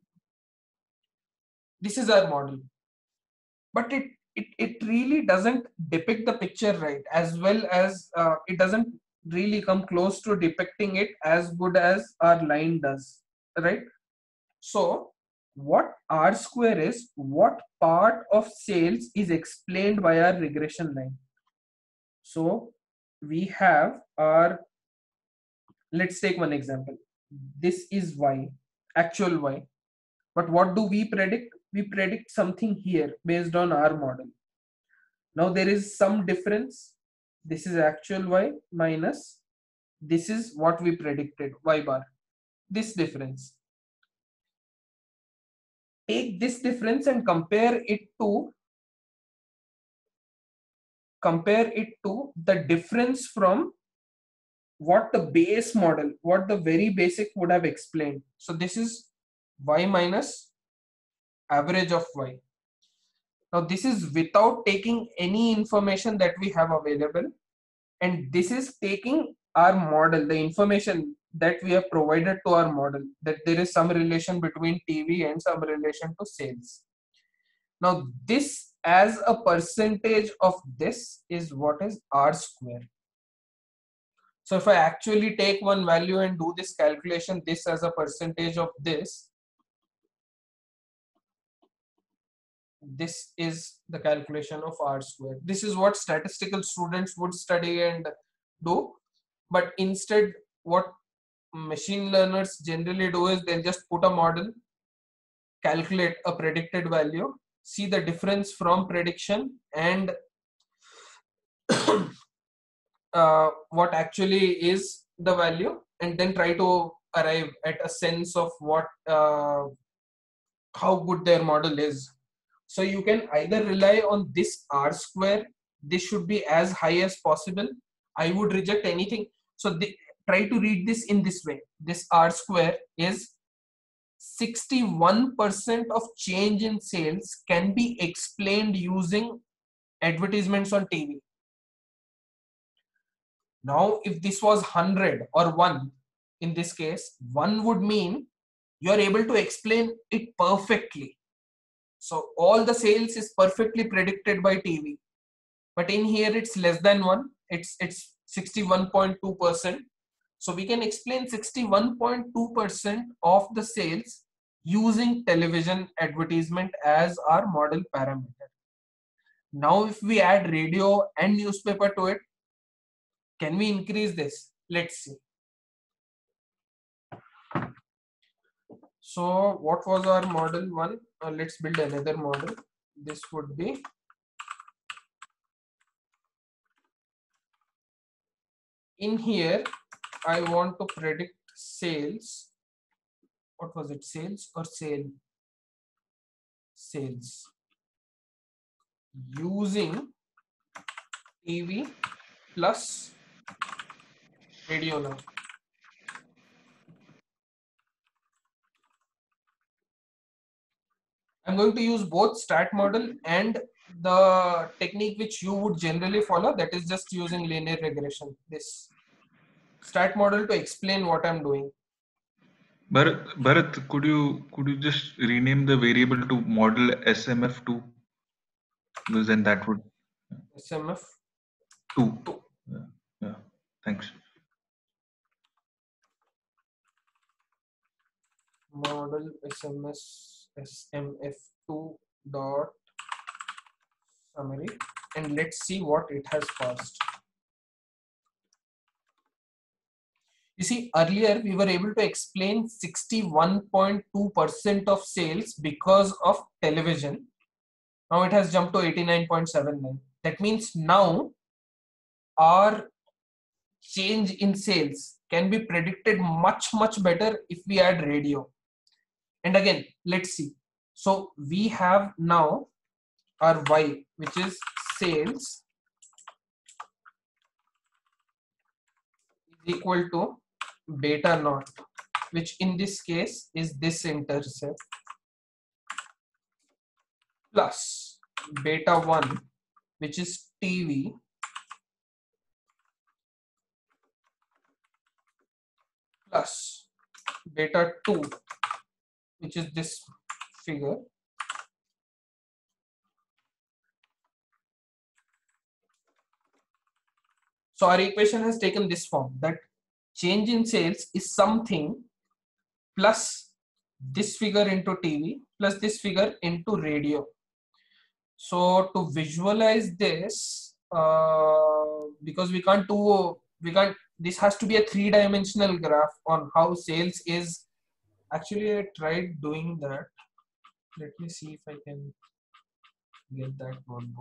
This is our model. But it, it, it really doesn't depict the picture right, as well as uh, it doesn't really come close to depicting it as good as our line does, right? So what R square is, what part of sales is explained by our regression line. So we have our, let's take one example. This is Y, actual Y. But what do we predict? We predict something here based on our model. Now there is some difference. This is actual Y minus this is what we predicted, Y bar. This difference. Take this difference and compare it to compare it to the difference from what the base model, what the very basic would have explained. So this is Y minus average of Y. Now this is without taking any information that we have available, and this is taking our model, the information that we have provided to our model, that there is some relation between T V and some relation to sales. Now this as a percentage of this is what is R square. So if I actually take one value and do this calculation, this as a percentage of this, this is the calculation of R square. This is what statistical students would study and do, but instead what machine learners generally do is they'll just put a model, calculate a predicted value, see the difference from prediction and uh, what actually is the value, and then try to arrive at a sense of what uh, how good their model is. So you can either rely on this R square, this should be as high as possible. I would reject anything. So the, try to read this in this way. This R square is sixty-one percent of change in sales can be explained using advertisements on T V. Now, if this was one hundred or one, in this case, one would mean you are able to explain it perfectly. So all the sales is perfectly predicted by T V. But in here it's less than one. It's it's sixty-one point two percent. So we can explain sixty-one point two percent of the sales using television advertisement as our model parameter. Now if we add radio and newspaper to it, can we increase this? Let's see. So what was our model one? Uh, let's build another model. This would be in here. I want to predict sales. What was it? Sales or sale? Sales using T V plus radio now. I'm going to use both stat model and the technique which you would generally follow, that is just using linear regression. This stat model to explain what I'm doing. Bharat, Bharat, could you could you just rename the variable to model S M F two? Because then that would S M F two. two. Yeah, yeah. Thanks. Model S M S S M F two dot summary, and let's see what it has passed. You see, earlier we were able to explain sixty-one point two percent of sales because of television. Now it has jumped to eighty-nine point seven nine. That means now our change in sales can be predicted much, much better if we add radio. And again, let's see. So we have now our Y, which is sales, is equal to beta naught, which in this case is this intercept, plus beta one, which is T V, plus beta two, which is this figure, so our equation has taken this form, that change in sales is something plus this figure into T V plus this figure into radio. So to visualize this, uh, because we can't do, we can't, this has to be a three-dimensional graph on how sales is. Actually, I tried doing that. Let me see if I can get that notebook.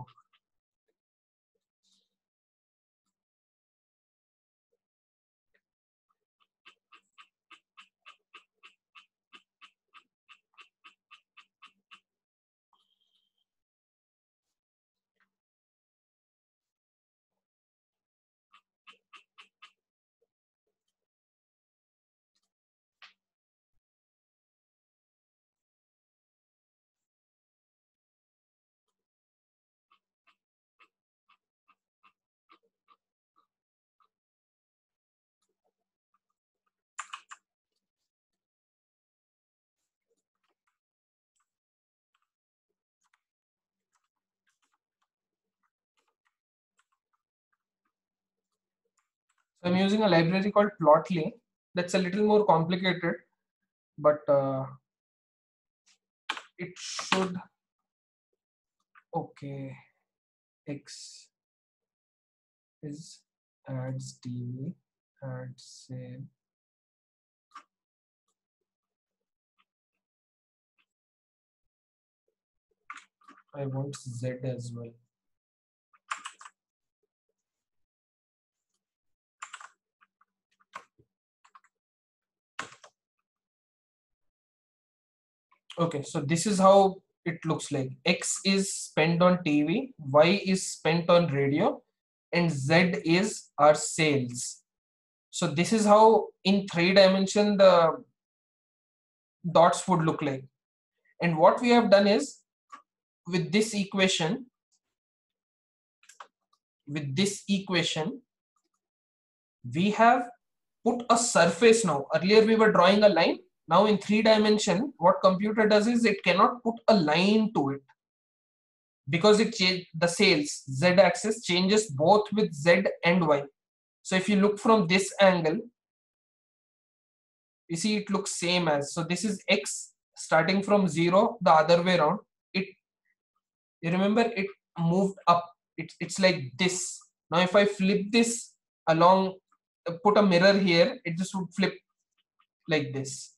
So I'm using a library called Plotly. That's a little more complicated, but uh, it should, okay, X is adds T V, adds sale, I want Z as well. Okay, so this is how it looks like. X is spent on T V, Y is spent on radio, and Z is our sales. So this is how in three dimension the dots would look like. And what we have done is, with this equation, with this equation, we have put a surface now. Earlier we were drawing a line. Now in three dimension, what computer does is it cannot put a line to it, because it change the sales Z axis changes both with Z and Y. So if you look from this angle, you see it looks same as, so this is X starting from zero, the other way around. It, you remember, it moved up. It, it's like this. Now if I flip this along, put a mirror here, it just would flip like this.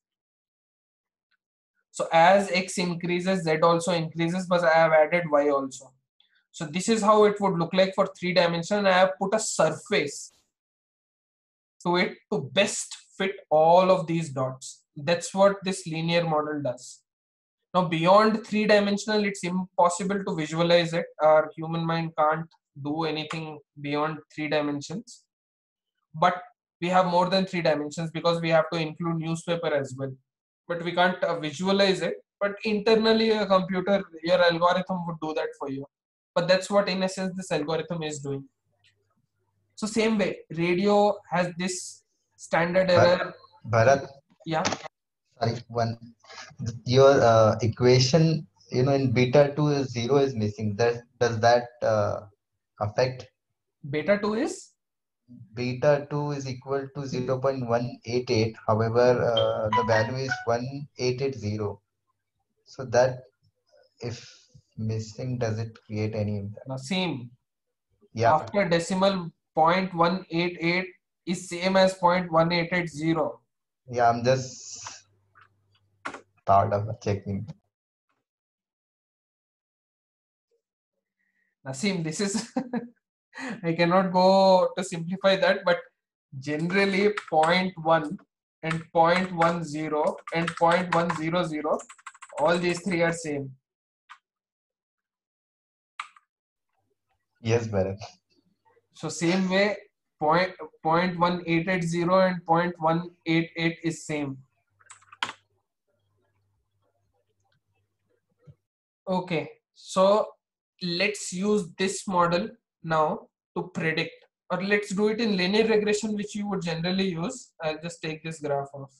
So as X increases, Z also increases, but I have added Y also. So this is how it would look like for three dimension. I have put a surface to it to best fit all of these dots. That's what this linear model does. Now beyond three dimensional, it's impossible to visualize it. Our human mind can't do anything beyond three dimensions. But we have more than three dimensions because we have to include newspaper as well. But we can't uh, visualize it. but internally a computer, your algorithm would do that for you. But that's what in essence this algorithm is doing. So same way, radio has this standard error. Bharat, Yeah. sorry, one. Your uh, equation, you know, in beta two is zero is missing. That does that uh, affect? Beta two is Beta two is equal to zero point one eight eight. However, uh, the value is one eight eight zero. So that if missing, does it create any impact? the same. Yeah. After decimal zero point one eight eight is same as zero point one eight eight zero. Yeah, I'm just thought of checking. Naseem, this is I cannot go to simplify that, but generally zero point one and zero point one zero and zero point one zero zero, all these three are same. Yes, Bharat. So same way, point, zero point one eight eight zero and zero point one eight eight is same. Okay, so let's use this model now to predict, or let's do it in linear regression, which you would generally use. I'll just take this graph off.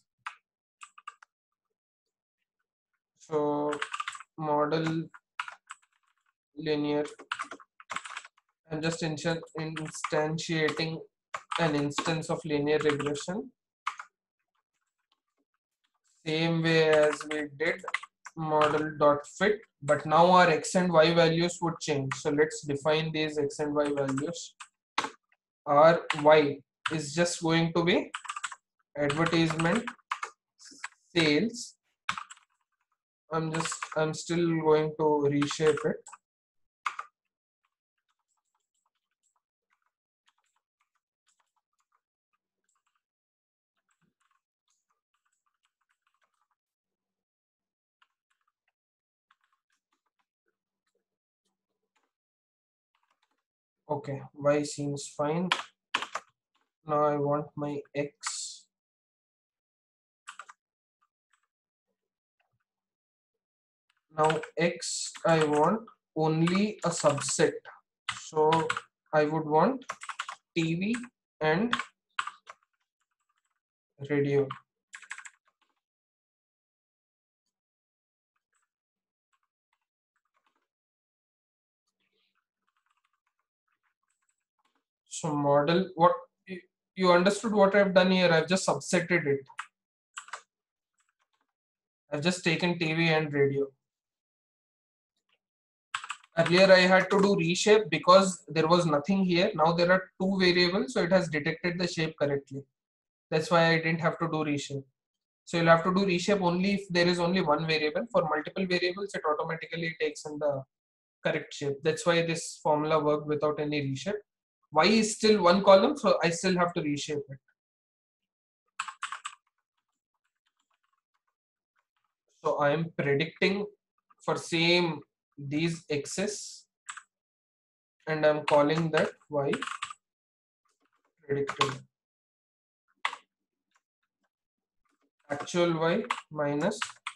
So model linear, I'm just instantiating an instance of linear regression. Same way as we did model dot fit, but now our x and y values would change. So let's define these x and y values. Our y is just going to be advertisement sales. I'm just I'm still going to reshape it. Okay, y seems fine. Now I want my x. Now x I want only a subset. So I would want T V and radio. So model, what you understood what I've done here, I've just subsetted it. I've just taken T V and radio. Earlier I had to do reshape because there was nothing here. Now there are two variables, so it has detected the shape correctly. That's why I didn't have to do reshape. So you'll have to do reshape only if there is only one variable. For multiple variables, it automatically takes in the correct shape. That's why this formula worked without any reshape. Y is still one column, so I still have to reshape it. So I am predicting for same these x's, and I'm calling that y predicted. Actual y minus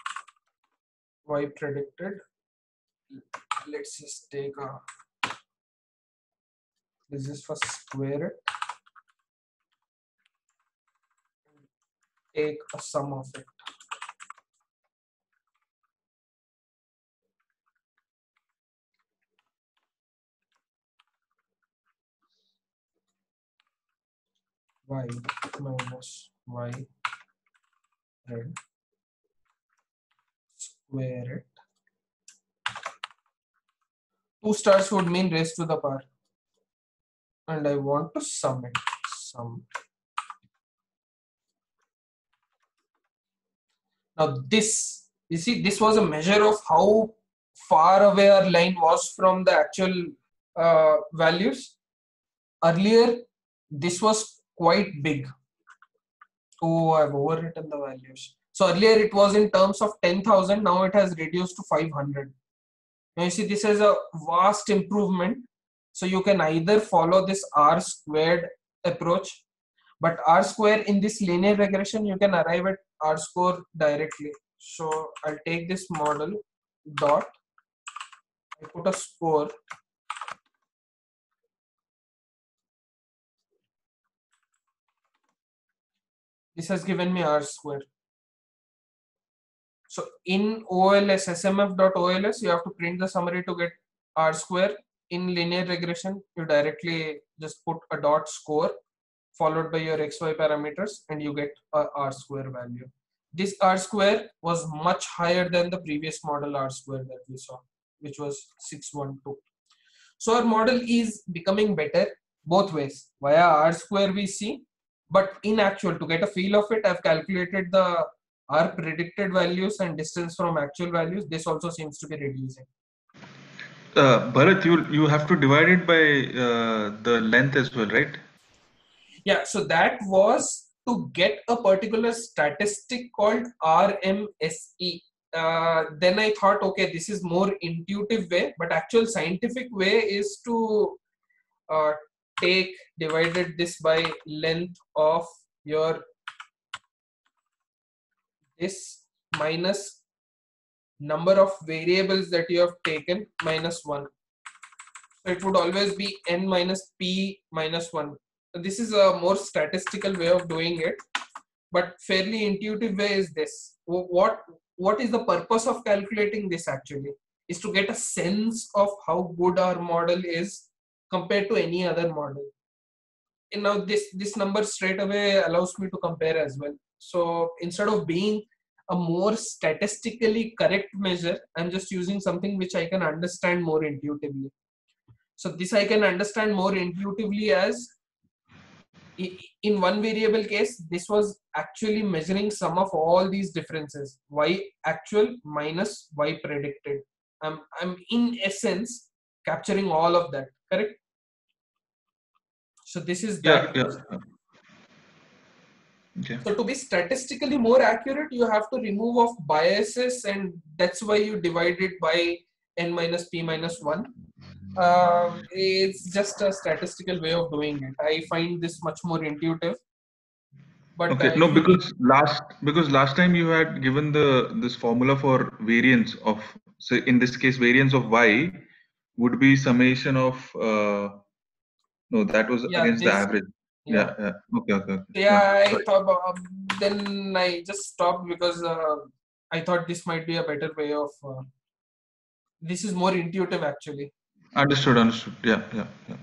y predicted. Let's just take a, this is for square it, take a sum of it. Y minus y red square it. Two stars would mean raised to the power, and I want to sum it. Sum. Now this, you see, this was a measure of how far away our line was from the actual uh, values. Earlier, this was quite big. Oh, I've overwritten the values. So earlier it was in terms of ten thousand. Now it has reduced to five hundred. Now you see, this is a vast improvement. So you can either follow this R squared approach, but R square in this linear regression, you can arrive at R score directly. So I'll take this model dot, I put a score. This has given me R square. So in O L S, S M F dot O L S, you have to print the summary to get R square. In linear regression, you directly just put a dot score followed by your X Y parameters and you get a R square value. This R square was much higher than the previous model R square that we saw, which was six hundred twelve. So our model is becoming better both ways. Via R square we see, but in actual, to get a feel of it, I've calculated the R predicted values and distance from actual values. This also seems to be reducing. Uh, Bharat, you you have to divide it by uh, the length as well, right? Yeah, so that was to get a particular statistic called R M S E. Uh, then I thought, okay, this is more intuitive way, but actual scientific way is to uh, take divided this by length of your this minus number of variables that you have taken minus one. So it would always be n minus p minus one. So this is a more statistical way of doing it, but fairly intuitive way is this. What what is the purpose of calculating this actually? Is to get a sense of how good our model is compared to any other model. And now this this number straight away allows me to compare as well. So instead of being a more statistically correct measure, I'm just using something which I can understand more intuitively. So this I can understand more intuitively as in one variable case, this was actually measuring sum of all these differences, y actual minus y predicted. I'm, I'm in essence capturing all of that, correct? So this is that. Yeah, yeah. Okay. So to be statistically more accurate, you have to remove of biases, and that's why you divide it by n minus p minus one. Uh, it's just a statistical way of doing it. I find this much more intuitive. But okay, uh, no, because last because last time you had given the this formula for variance of, so in this case variance of y would be summation of uh, no, that was yeah, against the this, average. yeah, Yeah, yeah. Okay, okay. okay. yeah. Yeah, I sorry. thought uh, then I just stopped because uh, I thought this might be a better way of. Uh, this is more intuitive actually. Understood, understood. Yeah, yeah, yeah.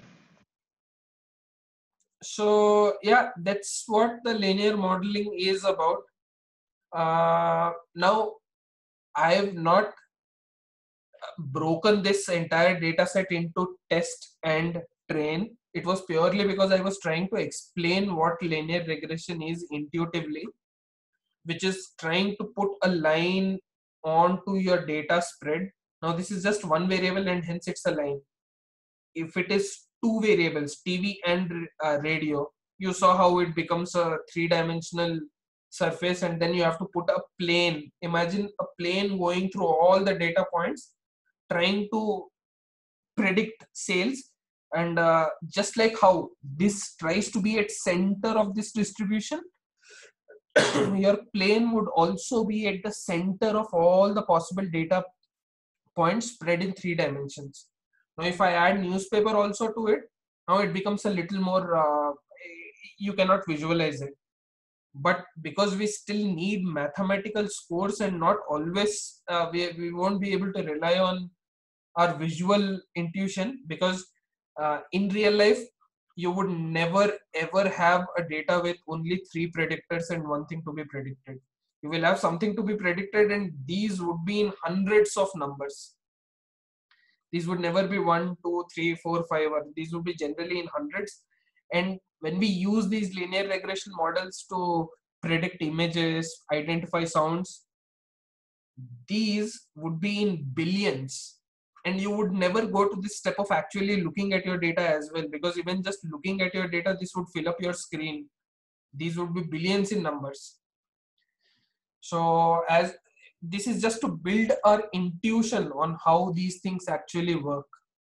So yeah, that's what the linear modeling is about. Uh, now I have not broken this entire data set into test and train. It was purely because I was trying to explain what linear regression is intuitively, which is trying to put a line onto your data spread. Now this is just one variable and hence it's a line. If it is two variables, T V and uh, radio, you saw how it becomes a three-dimensional surface, and then you have to put a plane. Imagine a plane going through all the data points, trying to predict sales. And uh, just like how this tries to be at center of this distribution, your plane would also be at the center of all the possible data points spread in three dimensions. Now if I add newspaper also to it, now it becomes a little more uh, you cannot visualize it. But because we still need mathematical scores and not always uh, we, we won't be able to rely on our visual intuition, because uh, in real life you would never ever have a data with only three predictors and one thing to be predicted. You will have something to be predicted and these would be in hundreds of numbers. These would never be one, two, three, four, five, or these would be generally in hundreds. And when we use these linear regression models to predict images, identify sounds, these would be in billions. And you would never go to this step of actually looking at your data as well, because even just looking at your data, this would fill up your screen. These would be billions in numbers. So as this is just to build our intuition on how these things actually work.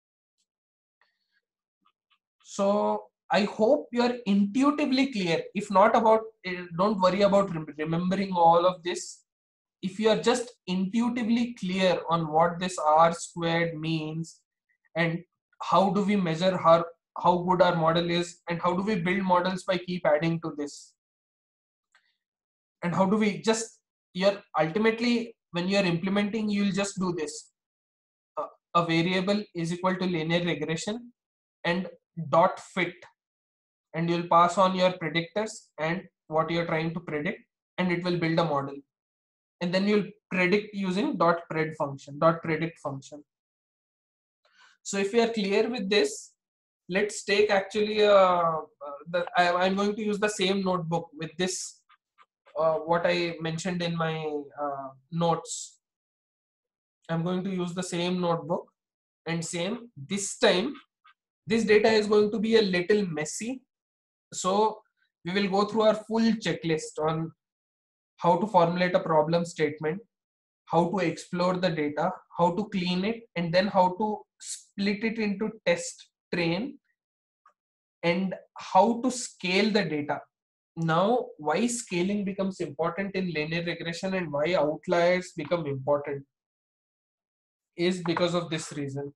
So I hope you are intuitively clear. If not about, don't worry about remembering all of this. if you are just intuitively clear on what this R squared means and how do we measure how, how good our model is and how do we build models by keep adding to this, and how do we just, you're ultimately when you're implementing, you'll just do this. Uh, a variable is equal to linear regression and dot fit, and you'll pass on your predictors and what you're trying to predict, and it will build a model. And then you'll predict using dot pred function, dot predict function. So if we are clear with this, let's take actually uh, uh, the, I, I'm going to use the same notebook with this, uh, what I mentioned in my uh, notes. I'm going to use the same notebook and same, this time, this data is going to be a little messy. So we will go through our full checklist on how to formulate a problem statement, how to explore the data, how to clean it, and then how to split it into test, train, and how to scale the data. Now, why scaling becomes important in linear regression and why outliers become important is because of this reason.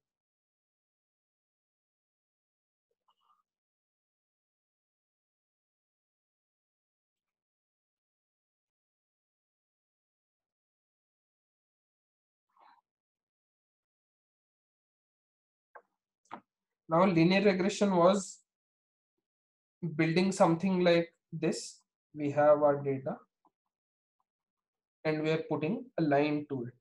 Now, linear regression was building something like this. We have our data and we are putting a line to it.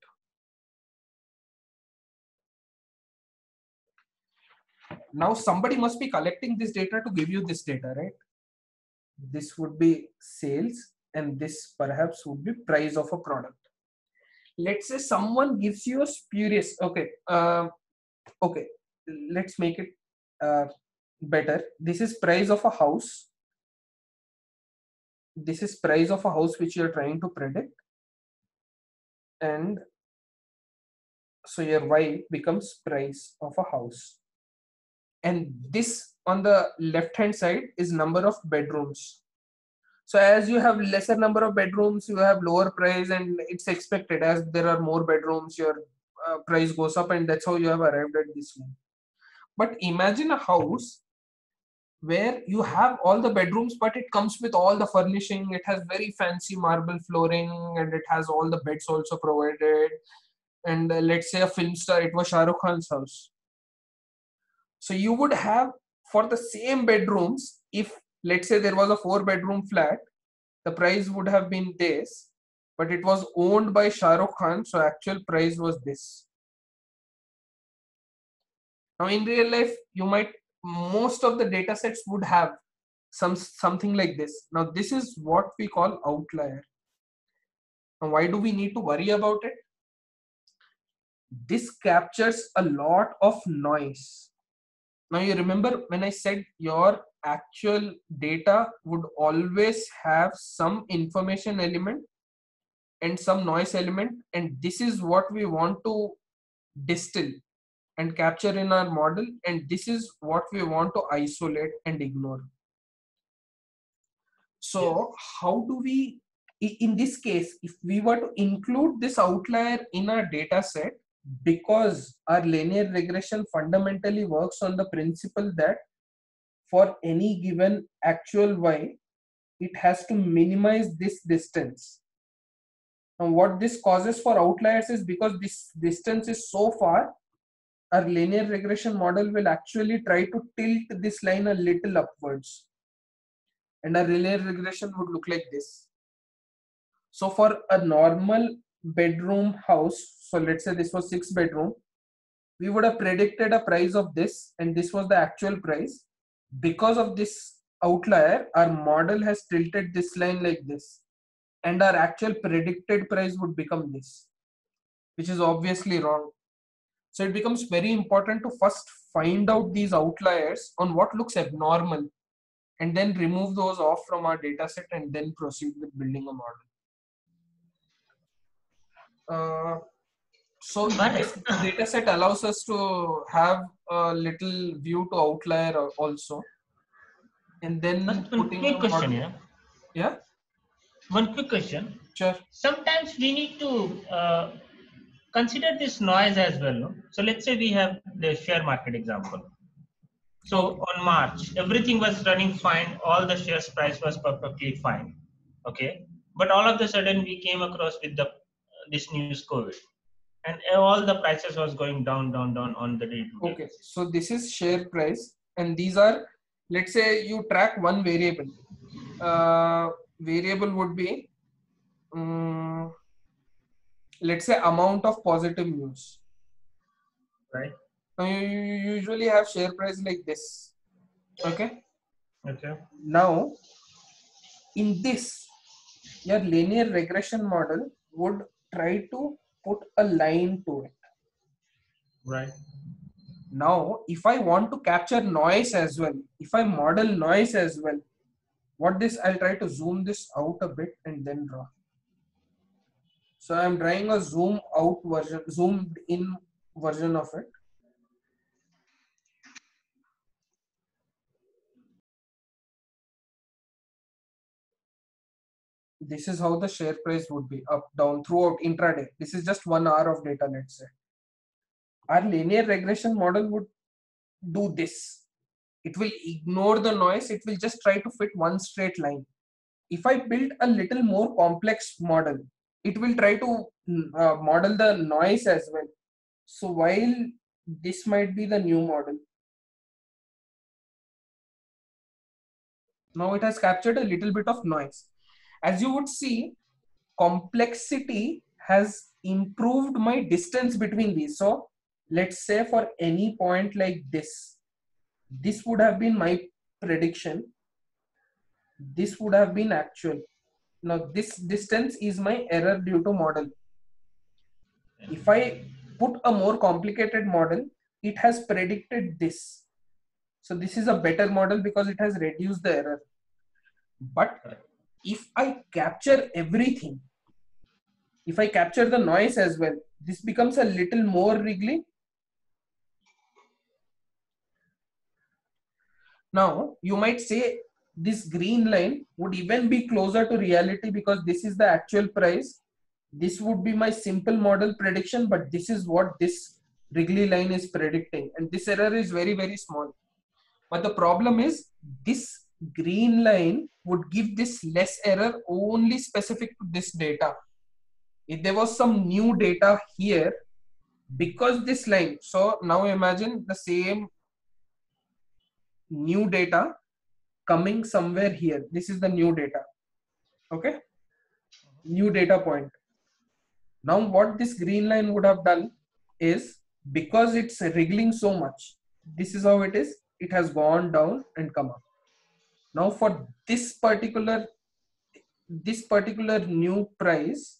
Now somebody must be collecting this data to give you this data, right? This would be sales and this perhaps would be price of a product. Let's say someone gives you a spurious, okay, uh, okay, let's make it uh, better. This is price of a house. This is price of a house which you're trying to predict. And so your Y becomes price of a house. And this on the left hand side is number of bedrooms. So as you have lesser number of bedrooms, you have lower price, and it's expected as there are more bedrooms, your uh, price goes up, and that's how you have arrived at this one. But imagine a house where you have all the bedrooms, but it comes with all the furnishing. It has very fancy marble flooring and it has all the beds also provided. And uh, let's say a film star, it was Shah Rukh Khan's house. So you would have for the same bedrooms, if let's say there was a four bedroom flat, the price would have been this, but it was owned by Shah Rukh Khan, so actual price was this. Now in real life, you might, most of the data sets would have some something like this. Now this is what we call outlier. Now why do we need to worry about it? This captures a lot of noise. Now you remember when I said your actual data would always have some information element and some noise element, and this is what we want to distill and capture in our model, and this is what we want to isolate and ignore. So how do we, in this case, if we were to include this outlier in our data set, because our linear regression fundamentally works on the principle that for any given actual Y, it has to minimize this distance. Now what this causes for outliers is because this distance is so far, our linear regression model will actually try to tilt this line a little upwards. And our linear regression would look like this. So for a normal bedroom house, so let's say this was six bedroom, we would have predicted a price of this, and this was the actual price. Because of this outlier, our model has tilted this line like this, and our actual predicted price would become this, which is obviously wrong. So it becomes very important to first find out these outliers on what looks abnormal, and then remove those off from our data set and then proceed with building a model. Uh, so this data set allows us to have a little view to outlier also. And then One putting quick a question, model. yeah. Yeah. One quick question. Sure. Sometimes we need to uh, consider this noise as well. No? So let's say we have the share market example. So on March, everything was running fine. All the shares price was perfectly fine. Okay. But all of a sudden we came across with the this news COVID. And all the prices was going down, down, down on the day to day. Okay, so this is share price, and these are, let's say you track one variable. Uh, variable would be, um, let's say, amount of positive news. Right. Now you, you usually have share price like this. Okay. Okay. Now, in this, your linear regression model would try to put a line to it. Right. Now, if I want to capture noise as well, if I model noise as well, what this, I'll try to zoom this out a bit and then draw. So I'm drawing a zoom out version, zoomed in version of it. This is how the share price would be, up, down, throughout intraday. This is just one hour of data, let's say. Our linear regression model would do this. It will ignore the noise. It will just try to fit one straight line. If I build a little more complex model, it will try to uh, model the noise as well. So while this might be the new model, now it has captured a little bit of noise. As you would see, complexity has improved my distance between these. So let's say for any point like this, this would have been my prediction. This would have been actual. Now this distance is my error due to model. If I put a more complicated model, it has predicted this. So this is a better model because it has reduced the error. But if I capture everything, if I capture the noise as well, this becomes a little more wriggly. Now you might say this green line would even be closer to reality because this is the actual price. This would be my simple model prediction, but this is what this wriggly line is predicting. And this error is very, very small. But the problem is this green line would give this less error only specific to this data. If there was some new data here, because this line, so now imagine the same new data coming somewhere here. This is the new data. Okay. New data point. Now what this green line would have done is, because it's wriggling so much, this is how it is. It has gone down and come up. Now for this particular, this particular new price,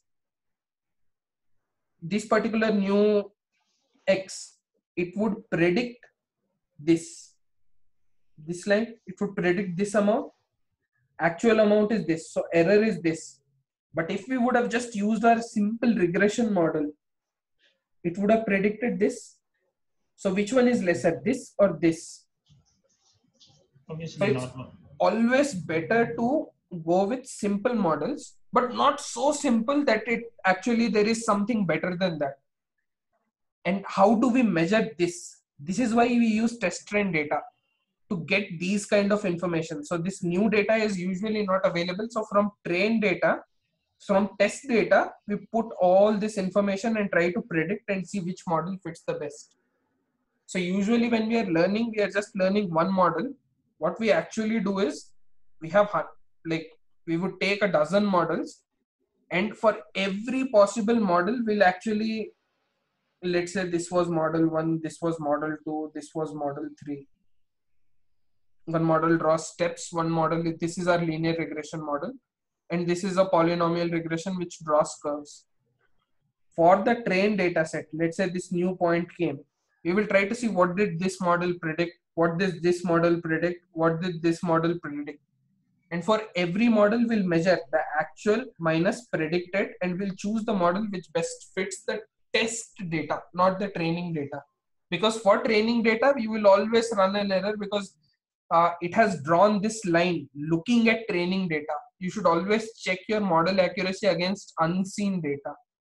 this particular new X, it would predict this. This line, it would predict this amount. Actual amount is this. So error is this. But if we would have just used our simple regression model, it would have predicted this. So which one is lesser, this or this? Obviously, So it's not. always better to go with simple models, but not so simple that it actually there is something better than that. And how do we measure this? This is why we use test train data to get these kind of information. So this new data is usually not available. So from train data, from test data, we put all this information and try to predict and see which model fits the best. So usually when we are learning, we are just learning one model. What we actually do is we have like we would take a dozen models, and for every possible model we'll actually, let's say this was model one, this was model two, this was model three. One model draws steps, one model, this is our linear regression model, and this is a polynomial regression which draws curves. For the trained data set, let's say this new point came, we will try to see what did this model predict, what did this model predict, what did this model predict. And for every model, we'll measure the actual minus predicted, and we'll choose the model which best fits the test data, not the training data. Because for training data, we will always run an error because uh, it has drawn this line looking at training data. you should always check your model accuracy against unseen data.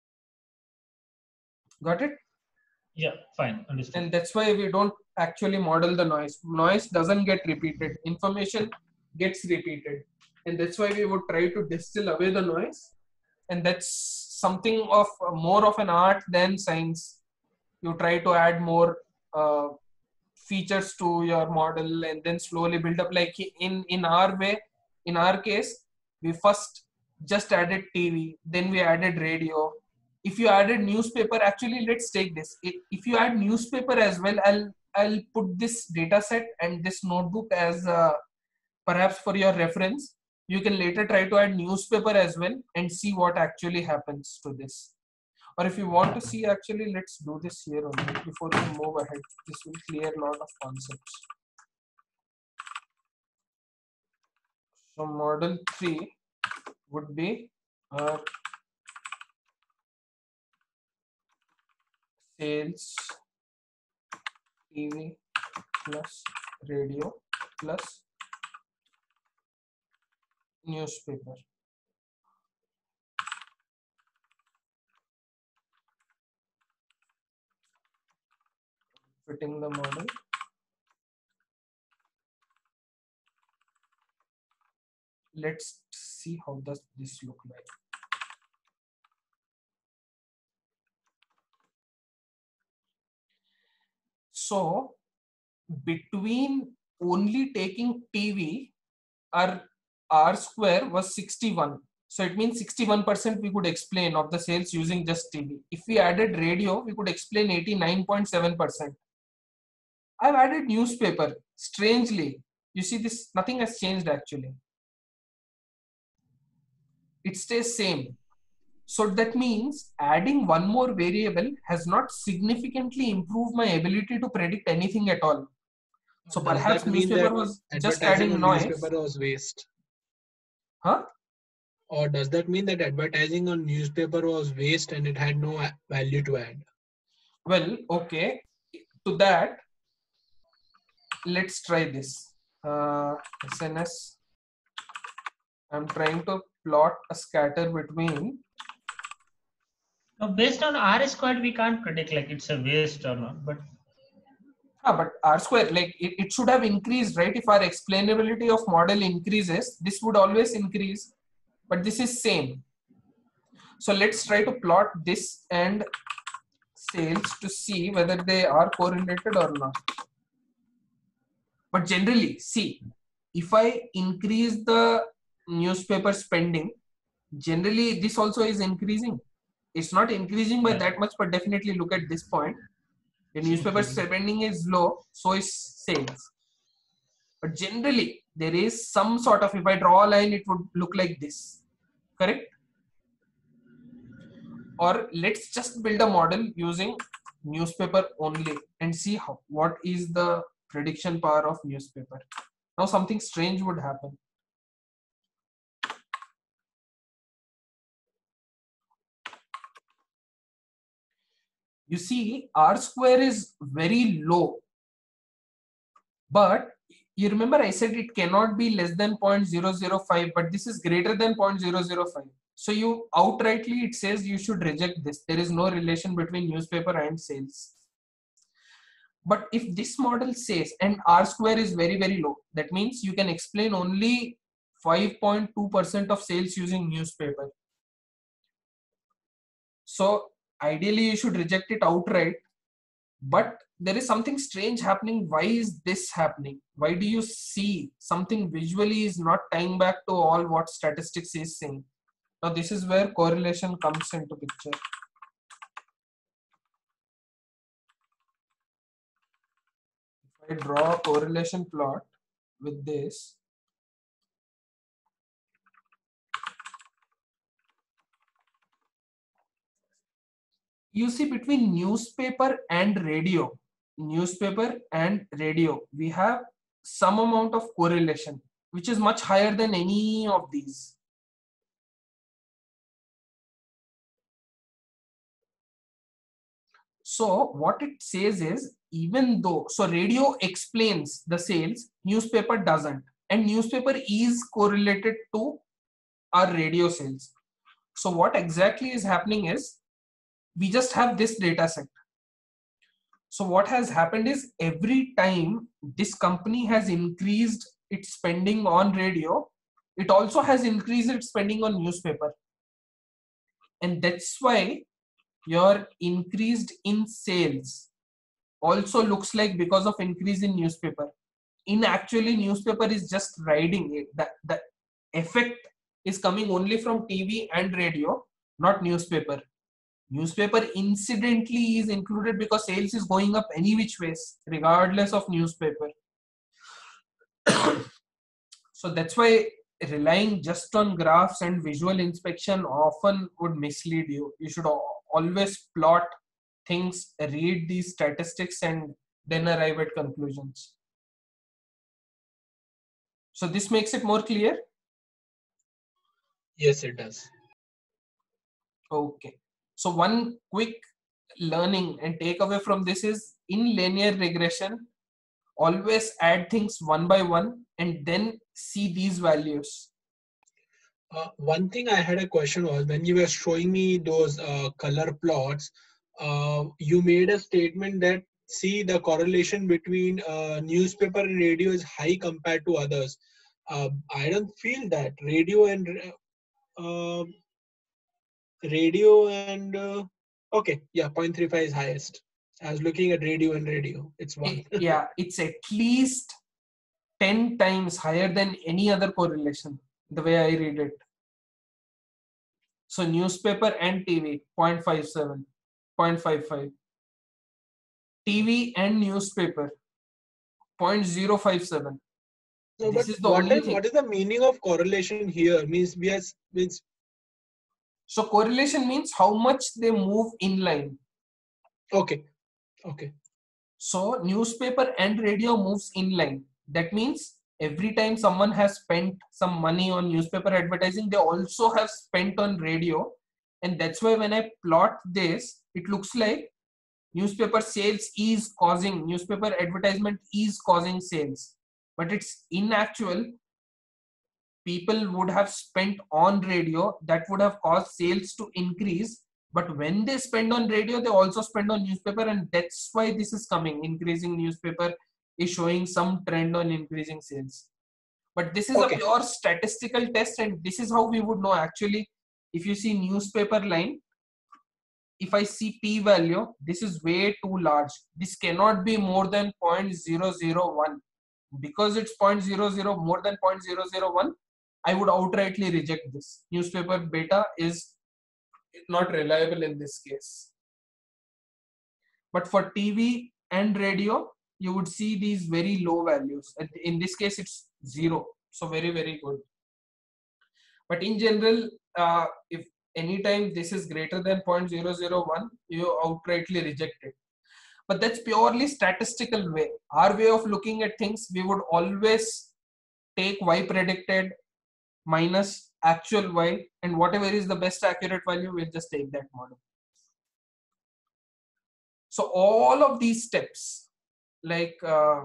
Got it? Yeah, fine, understood. And that's why we don't actually model the noise. Noise doesn't get repeated. Information gets repeated. And that's why we would try to distill away the noise. And that's something of uh, more of an art than science. You try to add more uh, features to your model and then slowly build up. Like in, in our way, in our case, we first just added T V, then we added radio. If you added newspaper, actually, let's take this. If you add newspaper as well, I'll I'll put this data set and this notebook as uh, perhaps for your reference. You can later try to add newspaper as well and see what actually happens to this. Or if you want to see, actually, let's do this here only before we move ahead. This will clear a lot of concepts. So model three would be our sales T V plus radio plus newspaper. Fitting the model. Let's see how does this look like. So between only taking T V, our R square was sixty-one. So it means sixty-one percent we could explain of the sales using just T V. If we added radio, we could explain eighty-nine point seven percent. I've added newspaper. Strangely, you see this, nothing has changed actually. It stays same. So that means adding one more variable has not significantly improved my ability to predict anything at all. So Does perhaps that mean newspaper that was just advertising adding on noise. newspaper was waste? Huh? Or does that mean that advertising on newspaper was waste and it had no a- value to add? Well, okay. To that, let's try this. Uh, S N S. I'm trying to plot a scatter between. Now, based on R squared, we can't predict like it's a waste or not, but Ah, but R square, like it, it should have increased, right? If our explainability of model increases, this would always increase, but this is same. So let's try to plot this and sales to see whether they are correlated or not. But generally, see, if I increase the newspaper spending, generally this also is increasing. It's not increasing by that much, but definitely look at this point. The newspaper spending is low, so is sales. But generally, there is some sort of, if I draw a line, it would look like this, correct? Or let's just build a model using newspaper only and see how, what is the prediction power of newspaper. Now something strange would happen. You see, R square is very low, but you remember I said it cannot be less than zero point zero zero five, but this is greater than zero point zero zero five. So you outrightly, it says you should reject this. There is no relation between newspaper and sales. But if this model says, and R square is very, very low, that means you can explain only five point two percent of sales using newspaper. So ideally you should reject it outright, but there is something strange happening. Why is this happening? Why do you see something visually is not tying back to all what statistics is saying? Now this is where correlation comes into picture. If I draw a correlation plot with this, you see between newspaper and radio, newspaper and radio, we have some amount of correlation, which is much higher than any of these. So what it says is, even though, so radio explains the sales, newspaper doesn't, and newspaper is correlated to our radio sales. So what exactly is happening is we just have this data set. So what has happened is every time this company has increased its spending on radio, it also has increased its spending on newspaper. And that's why your increased in sales also looks like because of increase in newspaper. In actually newspaper is just riding it. The, the effect is coming only from T V and radio, not newspaper. Newspaper incidentally is included because sales is going up any which ways, regardless of newspaper. So that's why relying just on graphs and visual inspection often would mislead you. You should always plot things, read these statistics, and then arrive at conclusions. So this makes it more clear? Yes, it does. Okay. So one quick learning and takeaway from this is, in linear regression, always add things one by one and then see these values. Uh, one thing I had a question was, when you were showing me those uh, color plots, uh, you made a statement that, see, the correlation between uh, newspaper and radio is high compared to others. Uh, I don't feel that radio and uh, radio and uh, okay, yeah, zero point three five is highest. I was looking at radio and radio. It's one. It- yeah, it's at least ten times higher than any other correlation, the way I read it. So newspaper and T V, zero point five seven, zero point five five. T V and newspaper, zero point zero five seven. No, This but is the what only is thing. what is the meaning of correlation here? Means we has means So correlation means how much they move in line. okay, okay. So newspaper and radio moves in line. That means every time someone has spent some money on newspaper advertising, they also have spent on radio. And that's why when I plot this, it looks like newspaper sales is causing, newspaper advertisement is causing sales. But it's in actual, people would have spent on radio, that would have caused sales to increase. But when they spend on radio, they also spend on newspaper, and that's why this is coming. Increasing newspaper is showing some trend on increasing sales. But this is Okay. a pure statistical test, and this is how we would know. Actually, if you see newspaper line, if I see p value, this is way too large. This cannot be more than zero point zero zero one. Because it's zero point zero zero, more than zero point zero zero one, I would outrightly reject this. Newspaper beta is not reliable in this case. But for T V and radio, you would see these very low values. And in this case, it's zero. So very, very good. But in general, uh, if anytime this is greater than zero point zero zero one, you outrightly reject it. But that's purely statistical way. Our way of looking at things, we would always take Y predicted minus actual Y, and whatever is the best accurate value, we'll just take that model. So all of these steps, like uh,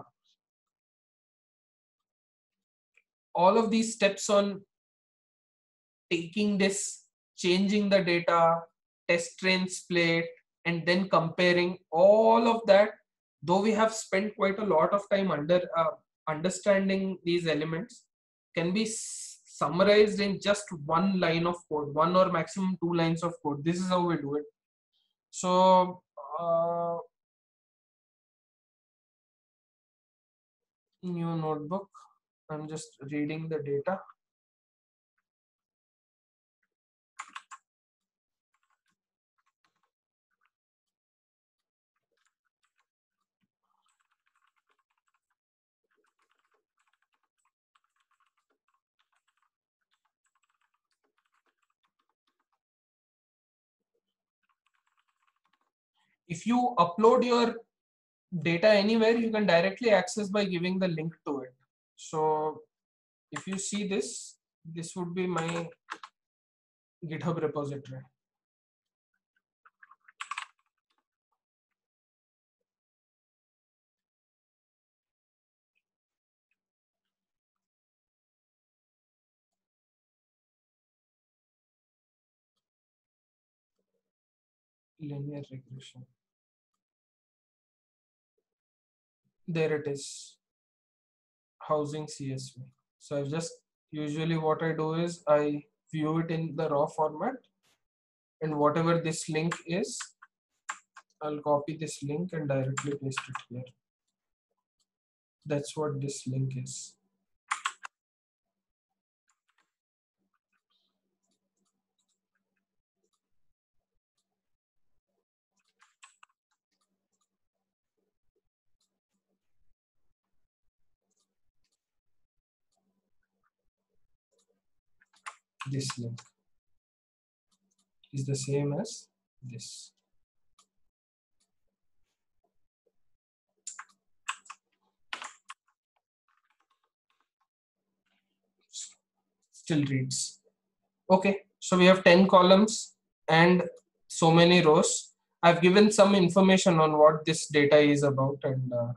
all of these steps on taking this, changing the data, test train split, and then comparing, all of that, though we have spent quite a lot of time under uh, understanding these elements, can be summarized in just one line of code, one or maximum two lines of code. This is how we do it. So uh, new notebook, I'm just reading the data. If you upload your data anywhere, you can directly access by giving the link to it. So if you see this, this would be my GitHub repository. linear regression. There it is, housing C S V. So I just usually what I do is I view it in the raw format, and whatever this link is, I'll copy this link and directly paste it here. That's what this link is. This link is the same as this. Still reads. Okay, so we have ten columns and so many rows. I've given some information on what this data is about, and uh,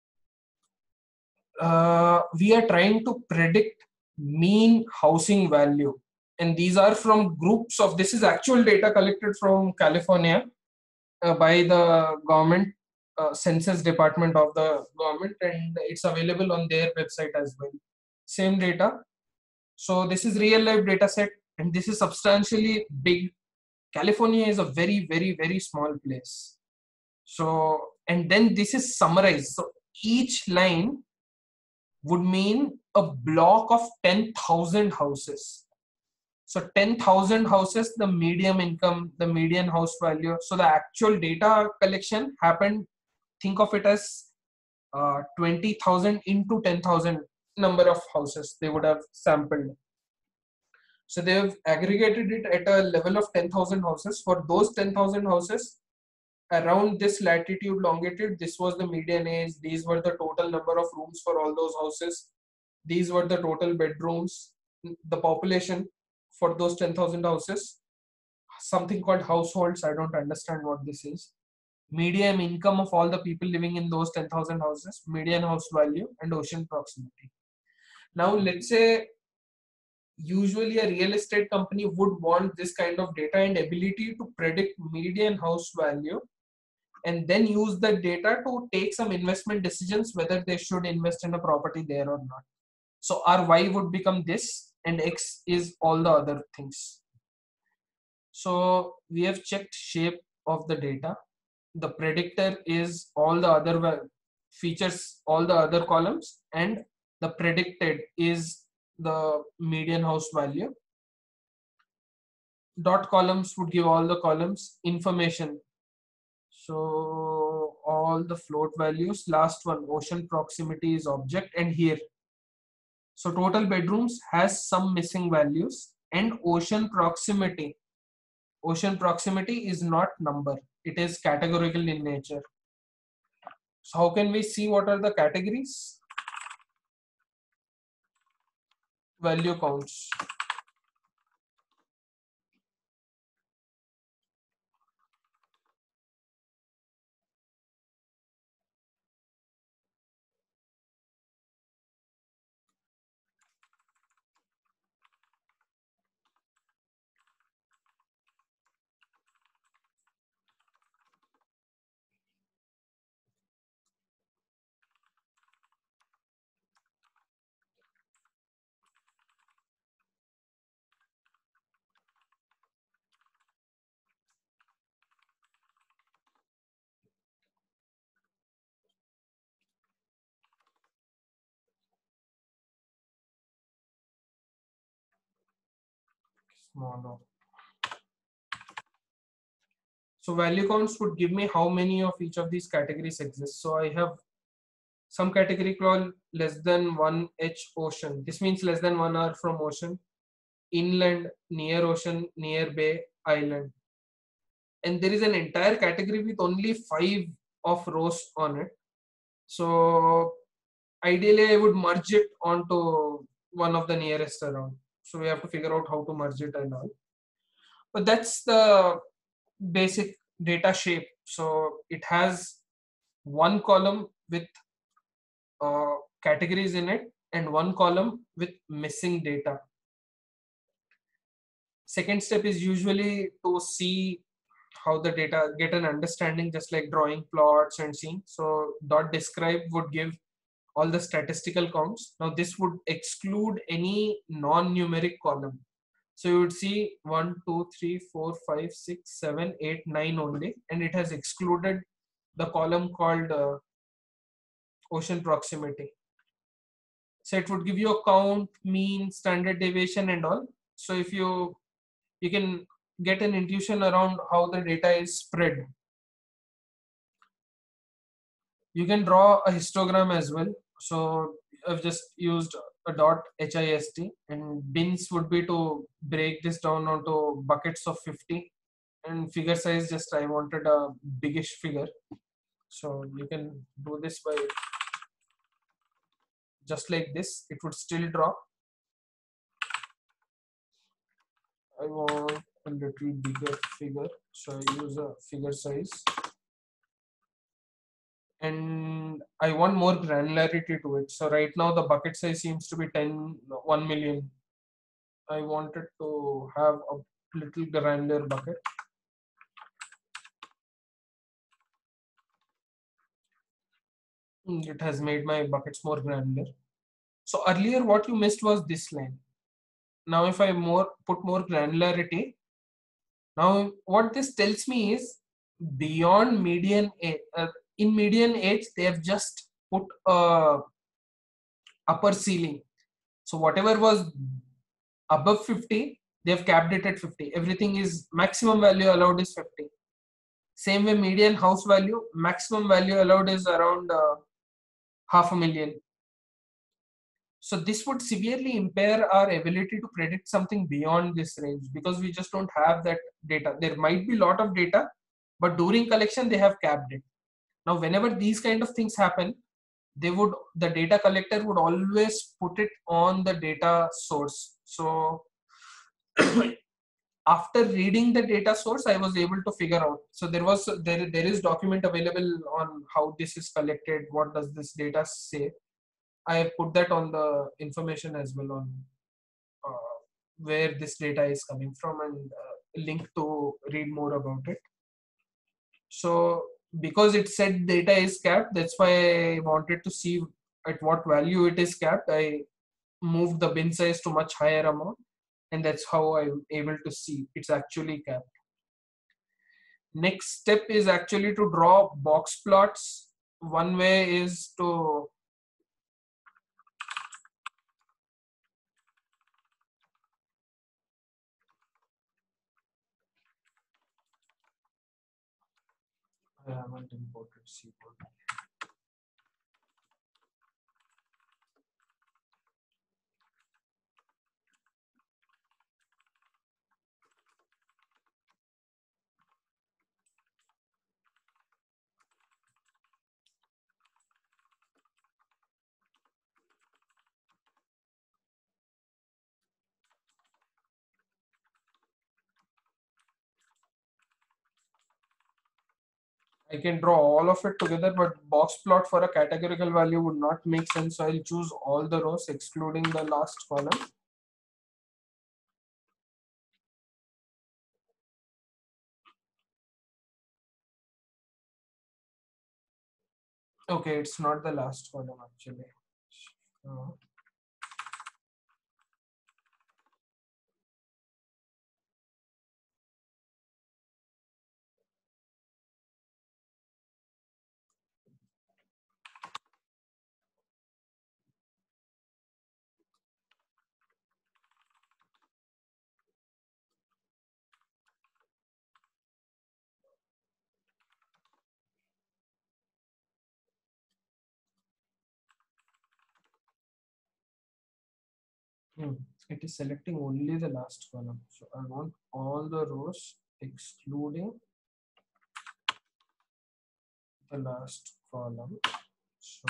uh, we are trying to predict mean housing value, and these are from groups of, this is actual data collected from California uh, by the government uh, census department of the government, and it's available on their website as well. Same data. So this is real life data set, and this is substantially big. California is a very, very, very small place. So, and then this is summarized. So each line would mean a block of ten thousand houses. So ten thousand houses, the median income, the median house value. So the actual data collection happened, think of it as uh, twenty thousand into ten thousand number of houses they would have sampled. So they have aggregated it at a level of ten thousand houses. For those ten thousand houses, around this latitude, longitude, this was the median age. These were the total number of rooms for all those houses. These were the total bedrooms, the population for those ten thousand houses. Something called households. I don't understand what this is. Median income of all the people living in those ten thousand houses, median house value, and ocean proximity. Now, let's say usually a real estate company would want this kind of data and ability to predict median house value, and then use the data to take some investment decisions whether they should invest in a property there or not. So our Y would become this, and X is all the other things. So we have checked shape of the data. The predictor is all the other features, all the other columns, and the predicted is the median house value. Dot columns would give all the columns information. So all the float values. Last one, ocean proximity, is object, and here. So total bedrooms has some missing values, and ocean proximity. Ocean proximity is not number. It is categorical in nature. So how can we see what are the categories? Value counts. Smaller. So value counts would give me how many of each of these categories exist. So I have some category called less than one H ocean. This means less than one hour from ocean. Inland, near ocean, near bay, island. And there is an entire category with only five of rows on it. So ideally I would merge it onto one of the nearest around. So we have to figure out how to merge it and all. But that's the basic data shape. So it has one column with uh, categories in it and one column with missing data. Second step is usually to see how the data, get an understanding, just like drawing plots and seeing. So dot describe would give all the statistical counts. Now this would exclude any non-numeric column. So you would see one, two, three, four, five, six, seven, eight, nine only, and it has excluded the column called uh, ocean proximity. So it would give you a count, mean, standard deviation, and all. So if you you can get an intuition around how the data is spread. You can draw a histogram as well. So I've just used a dot hist, and bins would be to break this down onto buckets of fifty, and figure size, just I wanted a biggish figure. So you can do this by just like this. It would still draw. I want a little bigger figure, so I use a figure size. And I want more granularity to it. So right now the bucket size seems to be ten, one million. I wanted to have a little granular bucket. It has made my buckets more granular. So earlier what you missed was this line. Now if I more put more granularity, now what this tells me is beyond median age, uh, in median age they have just put a upper ceiling. So whatever was above fifty, they have capped it at fifty. Everything is maximum value allowed is fifty. Same way median house value, maximum value allowed is around uh, half a million. So this would severely impair our ability to predict something beyond this range, because we just don't have that data. There might be a lot of data, but during collection they have capped it. Now whenever these kind of things happen, they would, the data collector would always put it on the data source. So after reading the data source, I was able to figure out. So there was there there is document available on how this is collected. What does this data say? I have put that on the information as well on uh, where this data is coming from, and uh, link to read more about it. So because it said data is capped, that's why I wanted to see at what value it is capped. I moved the bin size to much higher amount, and that's how I'm able to see it's actually capped. Next step is actually to draw box plots. One way is to I haven't imported Seaboard. I can draw all of it together, but box plot for a categorical value would not make sense. So I'll choose all the rows excluding the last column. Okay, it's not the last column actually. Uh, Hmm. It is selecting only the last column. So I want all the rows excluding the last column. So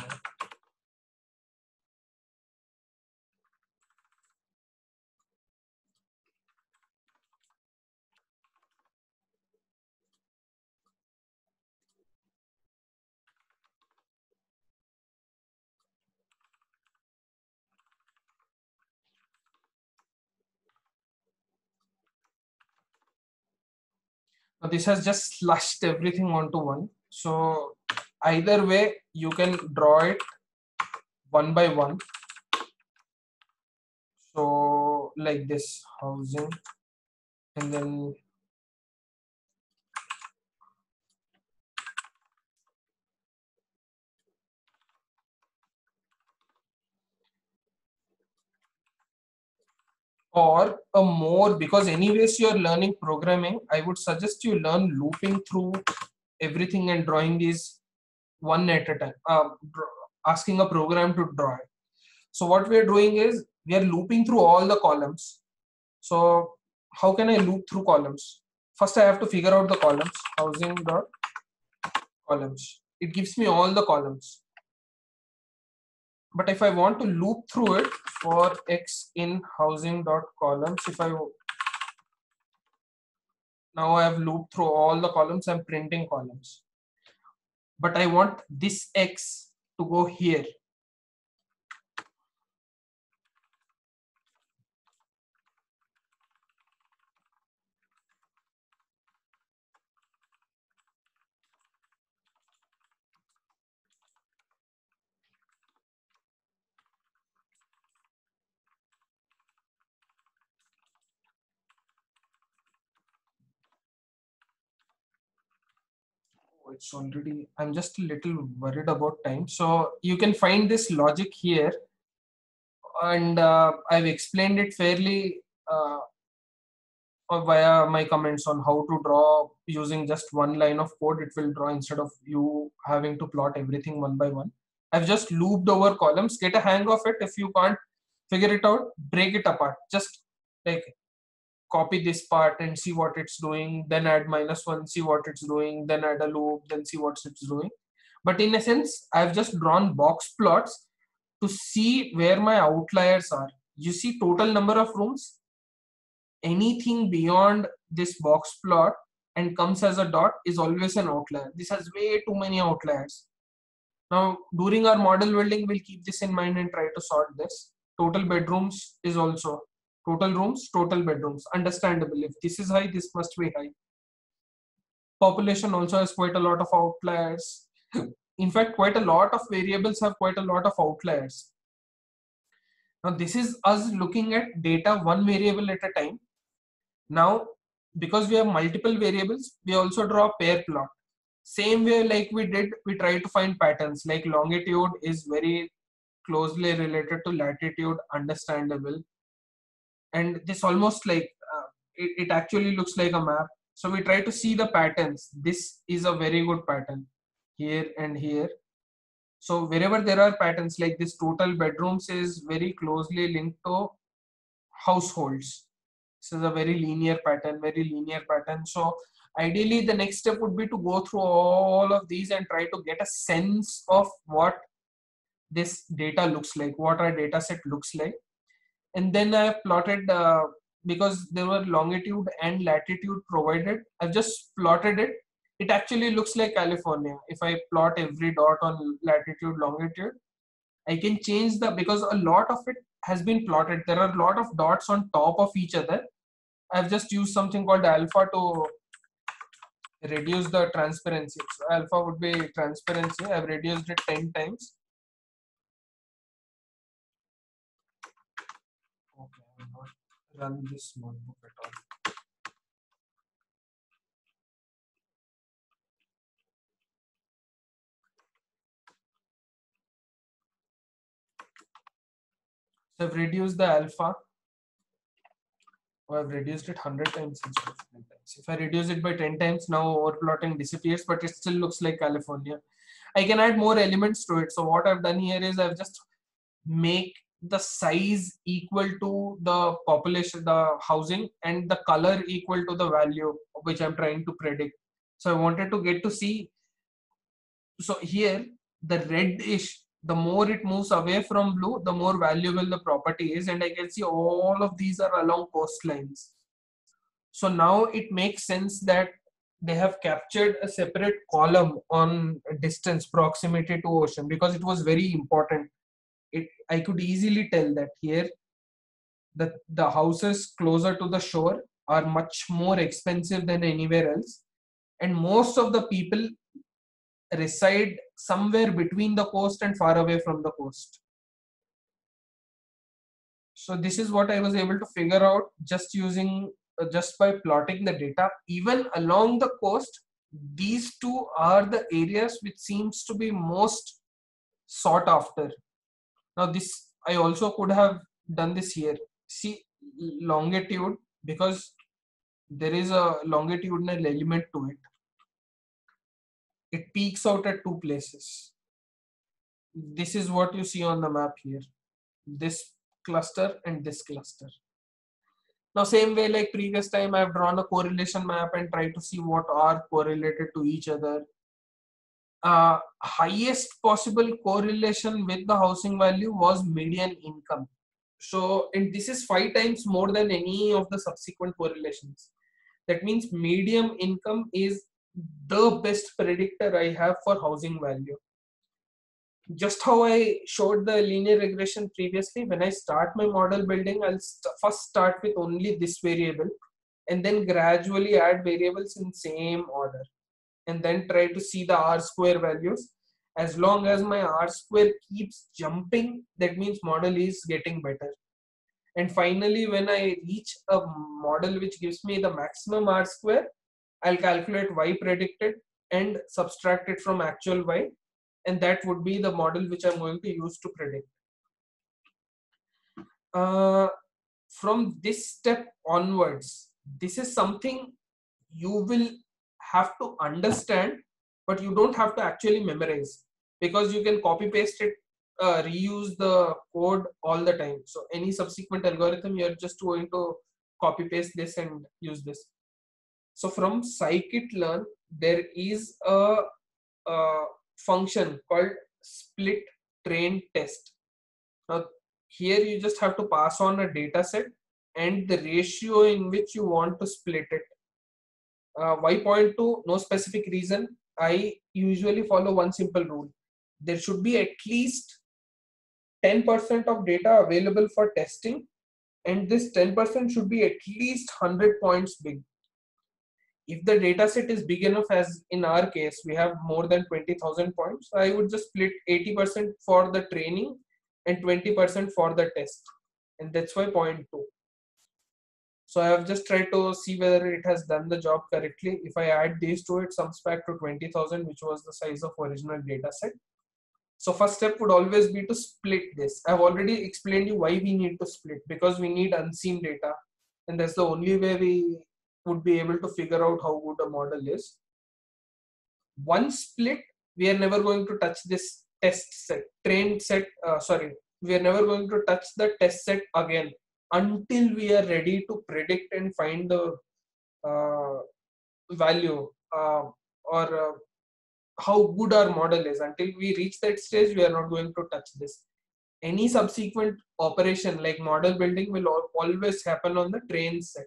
Now this has just slushed everything onto one. So either way, you can draw it one by one. So like this housing, and then or a more, because anyways you're learning programming, I would suggest you learn looping through everything and drawing these one at a time, uh, asking a program to draw it. So what we are doing is we are looping through all the columns. So how can I loop through columns? First I have to figure out the columns. Housing dot columns, it gives me all the columns. But if I want to loop through it for x in housing dot columns, if I now I have looped through all the columns, I'm printing columns. But I want this x to go here. It's already, I'm just a little worried about time. So you can find this logic here, and uh, I've explained it fairly uh, via my comments on how to draw using just one line of code. It will draw instead of you having to plot everything one by one. I've just looped over columns. Get a hang of it. If you can't figure it out, break it apart. Just like copy this part and see what it's doing, then add minus one, see what it's doing, then add a loop, then see what it's doing. But in a sense, I've just drawn box plots to see where my outliers are. You see total number of rooms, anything beyond this box plot and comes as a dot is always an outlier. This has way too many outliers. Now during our model building, we'll keep this in mind and try to sort this. Total bedrooms is also total rooms, total bedrooms. Understandable. If this is high, this must be high. Population also has quite a lot of outliers. In fact, quite a lot of variables have quite a lot of outliers. Now this is us looking at data one variable at a time. Now, because we have multiple variables, we also draw a pair plot. Same way like we did, we try to find patterns, like longitude is very closely related to latitude, understandable. And this almost like, uh, it, it actually looks like a map. So we try to see the patterns. This is a very good pattern here and here. So wherever there are patterns like this, total bedrooms is very closely linked to households. This is a very linear pattern, very linear pattern. So ideally the next step would be to go through all of these and try to get a sense of what this data looks like, what our data set looks like. And then I have plotted, uh, because there were longitude and latitude provided, I've just plotted it. It actually looks like California. If I plot every dot on latitude, longitude, I can change the, because a lot of it has been plotted. There are a lot of dots on top of each other. I've just used something called alpha to reduce the transparency. So alpha would be transparency. I've reduced it ten times. Okay, I will not run this notebook at all. So I've reduced the alpha. Oh, I've reduced it one hundred times instead of ten times. If I reduce it by ten times, now overplotting disappears, but it still looks like California. I can add more elements to it. So what I've done here is I've just make the size equal to the population, the housing, and the color equal to the value which I'm trying to predict. So I wanted to get to see. So here the reddish, the more it moves away from blue, the more valuable the property is, and I can see all of these are along coastlines. So now it makes sense that they have captured a separate column on distance, proximity to ocean, because it was very important. It, I could easily tell that here the, the houses closer to the shore are much more expensive than anywhere else, and most of the people reside somewhere between the coast and far away from the coast. So this is what I was able to figure out just using uh, just by plotting the data. Even along the coast, these two are the areas which seems to be most sought after. Now this, I also could have done this here. See longitude, because there is a longitudinal element to it. It peaks out at two places. This is what you see on the map here. This cluster and this cluster. Now same way like previous time, I've drawn a correlation map and tried to see what are correlated to each other. Uh, highest possible correlation with the housing value was median income. So, and this is five times more than any of the subsequent correlations. That means median income is the best predictor I have for housing value. Just how I showed the linear regression previously, when I start my model building, I'll st first start with only this variable and then gradually add variables in same order, and then try to see the R square values. As long as my R square keeps jumping, that means model is getting better. And finally, when I reach a model which gives me the maximum R square, I'll calculate Y predicted and subtract it from actual Y, and that would be the model which I'm going to use to predict. Uh, from this step onwards, this is something you will have to understand, but you don't have to actually memorize, because you can copy paste it, uh, reuse the code all the time. So any subsequent algorithm, you're just going to copy paste this and use this. So from scikit-learn, there is a, a function called split train test. Now here you just have to pass on a data set and the ratio in which you want to split it. Uh, Y point two, no specific reason. I usually follow one simple rule. There should be at least ten percent of data available for testing, and this ten percent should be at least one hundred points big. If the data set is big enough, as in our case, we have more than twenty thousand points, I would just split eighty percent for the training and twenty percent for the test. And that's why zero point two. So I have just tried to see whether it has done the job correctly. If I add these two, it sums back to twenty thousand, which was the size of original data set. So first step would always be to split this. I've already explained you why we need to split, because we need unseen data. And that's the only way we would be able to figure out how good a model is. Once split, we are never going to touch this test set, trained set, uh, sorry, we are never going to touch the test set again until we are ready to predict and find the uh, value uh, or uh, how good our model is. Until we reach that stage, we are not going to touch this. Any subsequent operation like model building will always happen on the train set.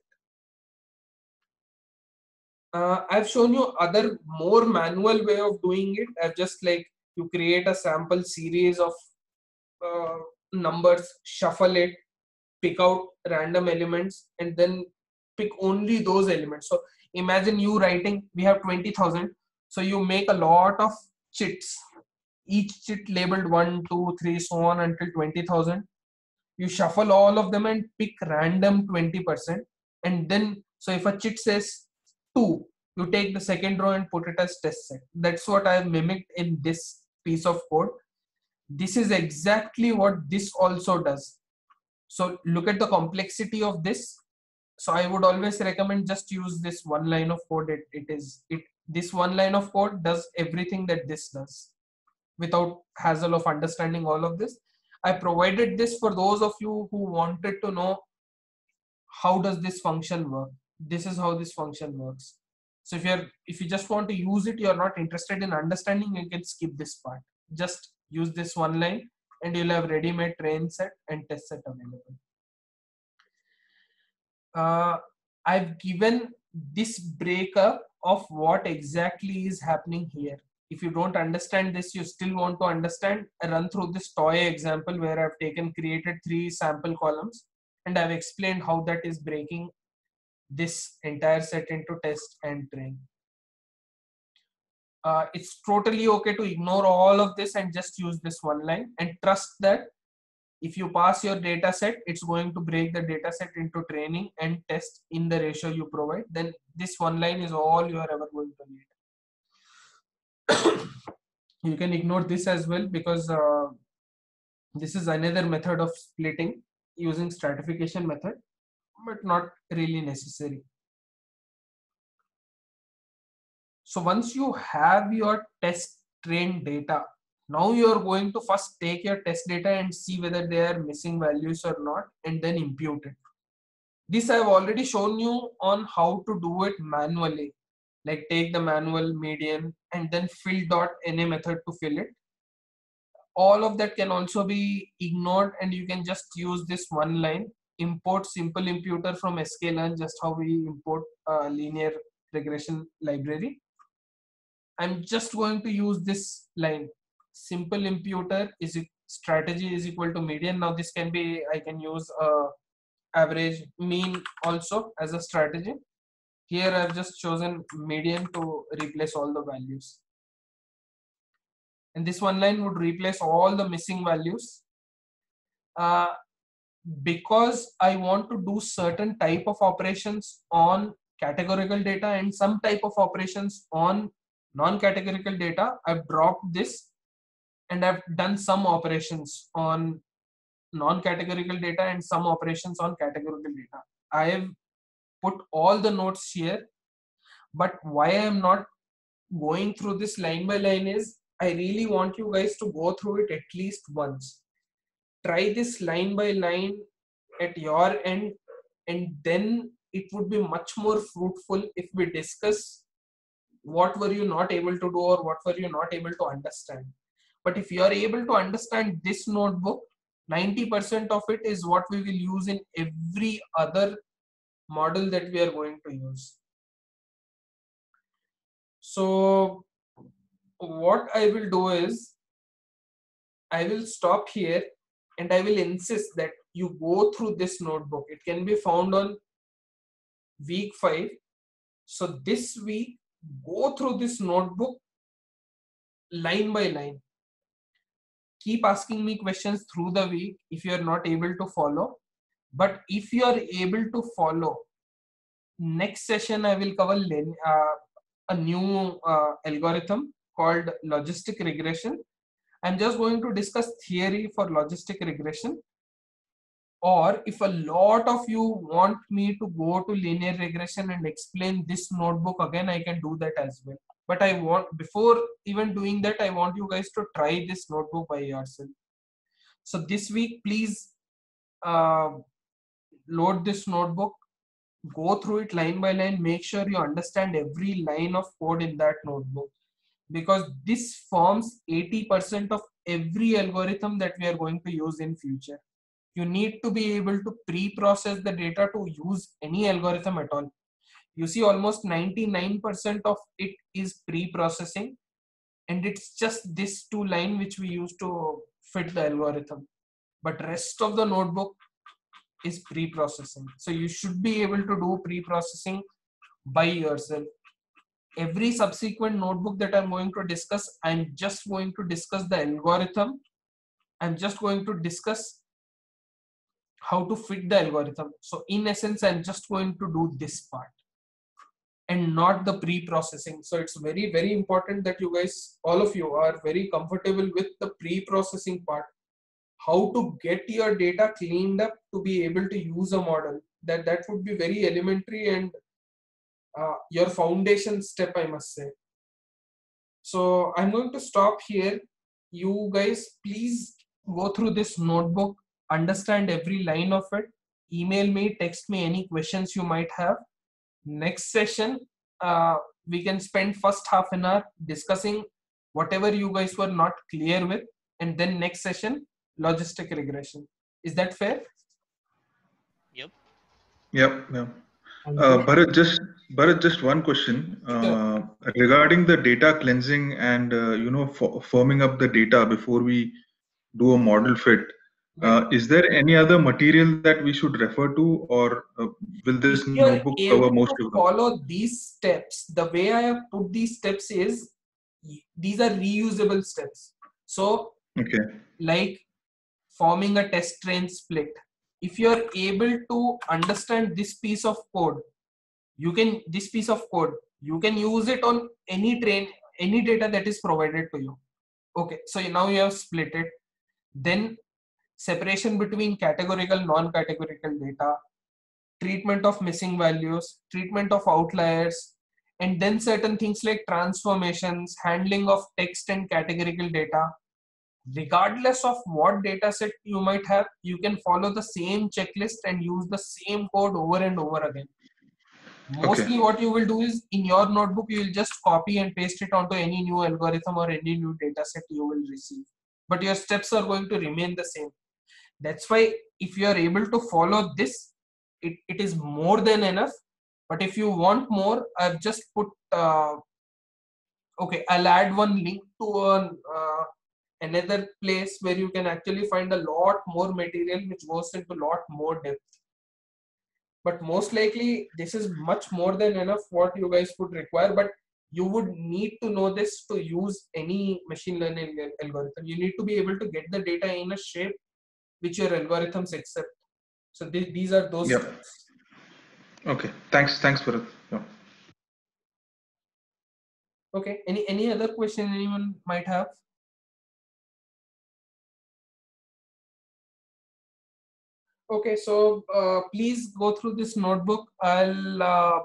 Uh, I've shown you other more manual way of doing it. I've just like, you create a sample series of uh, numbers, shuffle it, pick out random elements, and then pick only those elements. So imagine you writing, we have twenty thousand. So you make a lot of chits, each chit labeled one, two, three, so on until twenty thousand. You shuffle all of them and pick random twenty percent. And then, so if a chit says two, you take the second row and put it as test set. That's what I have mimicked in this piece of code. This is exactly what this also does. So look at the complexity of this. So I would always recommend just use this one line of code. It, it is it this one line of code does everything that this does without hassle of understanding all of this. I provided this for those of you who wanted to know how does this function work. This is how this function works. So if you're if you just want to use it, you're not interested in understanding, you can skip this part. Just use this one line and you'll have ready-made train set and test set available. Uh, I've given this breakup of what exactly is happening here. If you don't understand this, you still want to understand, run through this toy example where I've taken created three sample columns and I've explained how that is breaking this entire set into test and train. uh, it's totally okay to ignore all of this and just use this one line and trust that if you pass your data set, it's going to break the data set into training and test in the ratio you provide. Then this one line is all you are ever going to need. You can ignore this as well, because uh, this is another method of splitting using stratification method, but not really necessary. So once you have your test trained data, now you are going to first take your test data and see whether they are missing values or not, and then impute it. This I have already shown you on how to do it manually, like take the manual median and then fill dot N A method to fill it. All of that can also be ignored, and you can just use this one line, import simple imputer from sklearn, just how we import a linear regression library. I'm just going to use this line, simple imputer is strategy is equal to median. Now this can be, I can use a average mean also as a strategy. Here I've just chosen median to replace all the values, and this one line would replace all the missing values. Uh, because I want to do certain type of operations on categorical data and some type of operations on non-categorical data, I've dropped this and I've done some operations on non-categorical data and some operations on categorical data. I have put all the notes here, but why I'm not going through this line by line is I really want you guys to go through it at least once. Try this line by line at your end, and then it would be much more fruitful if we discuss what were you not able to do or what were you not able to understand. But if you are able to understand this notebook, ninety percent of it is what we will use in every other model that we are going to use. So what I will do is I will stop here and I will insist that you go through this notebook. It can be found on week five. So this week, go through this notebook line by line. Keep asking me questions through the week if you are not able to follow. But if you are able to follow, next session I will cover uh, a new uh, algorithm called logistic regression. I'm just going to discuss theory for logistic regression. Or if a lot of you want me to go to linear regression and explain this notebook again, I can do that as well. But I want, before even doing that, I want you guys to try this notebook by yourself. So this week, please uh, load this notebook, go through it line by line, make sure you understand every line of code in that notebook, because this forms eighty percent of every algorithm that we are going to use in future. You need to be able to pre-process the data to use any algorithm at all. You see, almost ninety-nine percent of it is pre-processing, and it's just this two line which we use to fit the algorithm. But rest of the notebook is pre-processing. So you should be able to do pre-processing by yourself. Every subsequent notebook that I'm going to discuss, I'm just going to discuss the algorithm. I'm just going to discuss how to fit the algorithm. So in essence, I'm just going to do this part and not the pre-processing. So it's very, very important that you guys, all of you, are very comfortable with the pre-processing part. How to get your data cleaned up to be able to use a model. That, that would be very elementary and uh, your foundation step, I must say. So I'm going to stop here. You guys, please go through this notebook, understand every line of it, email me, text me any questions you might have. Next session, uh, we can spend first half an hour discussing whatever you guys were not clear with, and then next session, logistic regression. Is that fair? Yep. Yep. Yeah. Uh, Bharat, just Bharat, just one question uh, Sure. regarding the data cleansing and uh, you know for, firming up the data before we do a model fit. Uh, is there any other material that we should refer to, or uh, will this If you're notebook able cover most to of them? follow these steps, the way I have put these steps is these are reusable steps. So Okay. like forming a test train split, if you're able to understand this piece of code, you can this piece of code you can use it on any train, any data that is provided to you. Okay, so now you have split it. Then separation between categorical, non-categorical data, treatment of missing values, treatment of outliers, and then certain things like transformations, handling of text and categorical data. Regardless of what data set you might have, you can follow the same checklist and use the same code over and over again. Mostly Okay. what you will do is in your notebook, you will just copy and paste it onto any new algorithm or any new data set you will receive. But your steps are going to remain the same. That's why if you are able to follow this, it, it is more than enough. But if you want more, I've just put, uh, okay, I'll add one link to an, uh, another place where you can actually find a lot more material which goes into a lot more depth. But most likely this is much more than enough what you guys would require, but you would need to know this to use any machine learning algorithm. You need to be able to get the data in a shape which your algorithms accept. So th these are those Yep. steps. Okay. Thanks. Thanks, Bharat. Yeah. Okay, any any other question anyone might have? Okay, so uh, please go through this notebook. I'll uh,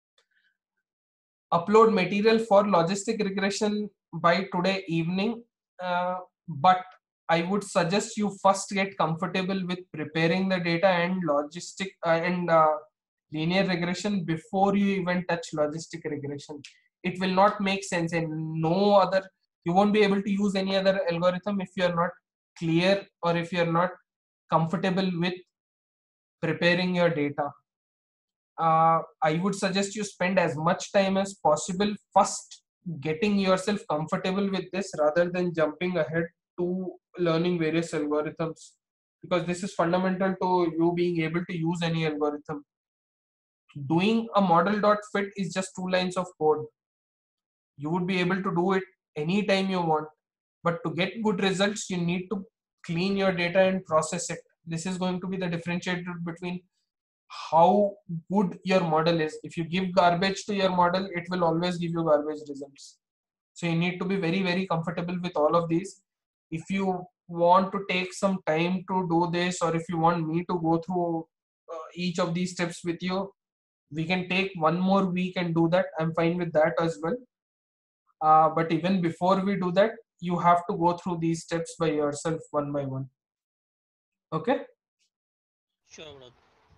upload material for logistic regression by today evening, uh, but I would suggest you first get comfortable with preparing the data and logistic uh, and uh, linear regression before you even touch logistic regression. It will not make sense, and no other, you won't be able to use any other algorithm if you are not clear or if you are not comfortable with preparing your data. uh, I would suggest you spend as much time as possible first getting yourself comfortable with this rather than jumping ahead to learning various algorithms, because this is fundamental to you being able to use any algorithm. Doing a model dot fit is just two lines of code. You would be able to do it anytime you want, but to get good results, you need to clean your data and process it. This is going to be the differentiator between how good your model is. If you give garbage to your model, it will always give you garbage results. So you need to be very, very comfortable with all of these. If you want to take some time to do this, or if you want me to go through uh, each of these steps with you, we can take one more week and do that. I'm fine with that as well. Uh, but even before we do that, you have to go through these steps by yourself one by one. Okay? Sure, Bharat.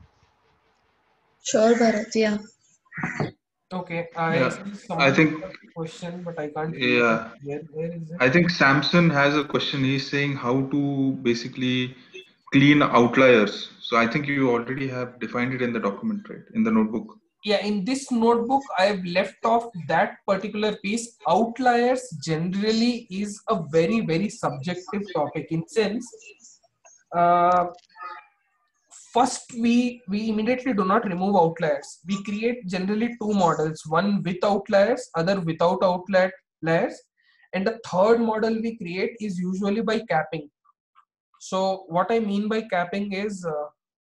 Sure, Bharat. Yeah. Okay, I Yeah. see I someone think. has a question, but I can't read it. Yeah. Where, where is it? I think Samson has a question. He's saying how to basically clean outliers. So I think you already have defined it in the document, right? In the notebook. Yeah, in this notebook, I've left off that particular piece. Outliers generally is a very, very subjective topic in sense. Uh, first, we, we immediately do not remove outliers. We create generally two models, one with outliers, other without outliers. And the third model we create is usually by capping. So what I mean by capping is uh,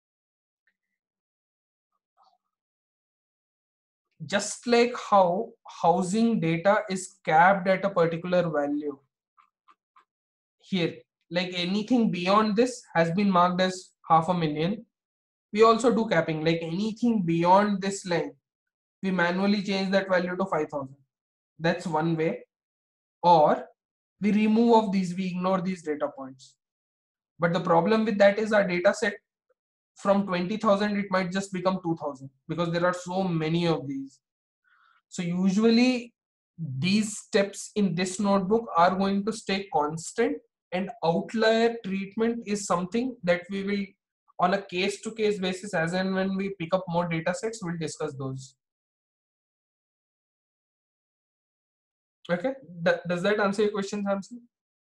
just like how housing data is capped at a particular value here, like anything beyond this has been marked as half a million. We also do capping, like anything beyond this line, we manually change that value to five thousand. That's one way. Or we remove of these, we ignore these data points. But the problem with that is our data set from twenty thousand, it might just become two thousand because there are so many of these. So usually these steps in this notebook are going to stay constant, and outlier treatment is something that we will on a case to case basis, as and when we pick up more data sets, we'll discuss those. Okay, does that answer your question, Samson?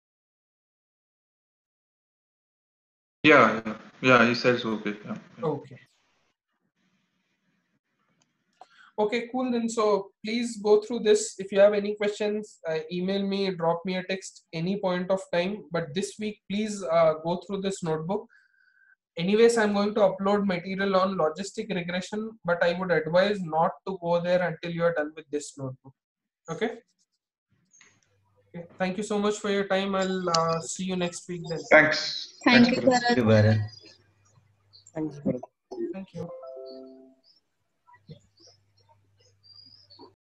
Yeah, yeah, yeah. He says okay. Yeah, yeah. Okay. Okay, cool then. So please go through this. If you have any questions, uh, email me, drop me a text any point of time. But this week, please uh, go through this notebook. Anyways, I'm going to upload material on logistic regression, but I would advise not to go there until you are done with this notebook. Okay. Okay. Thank you so much for your time. I'll uh, see you next week then. Thanks. Thank Thanks, you, Bharat. Bharat. Thank you, Bharat. Thanks, Bharat. Thank you.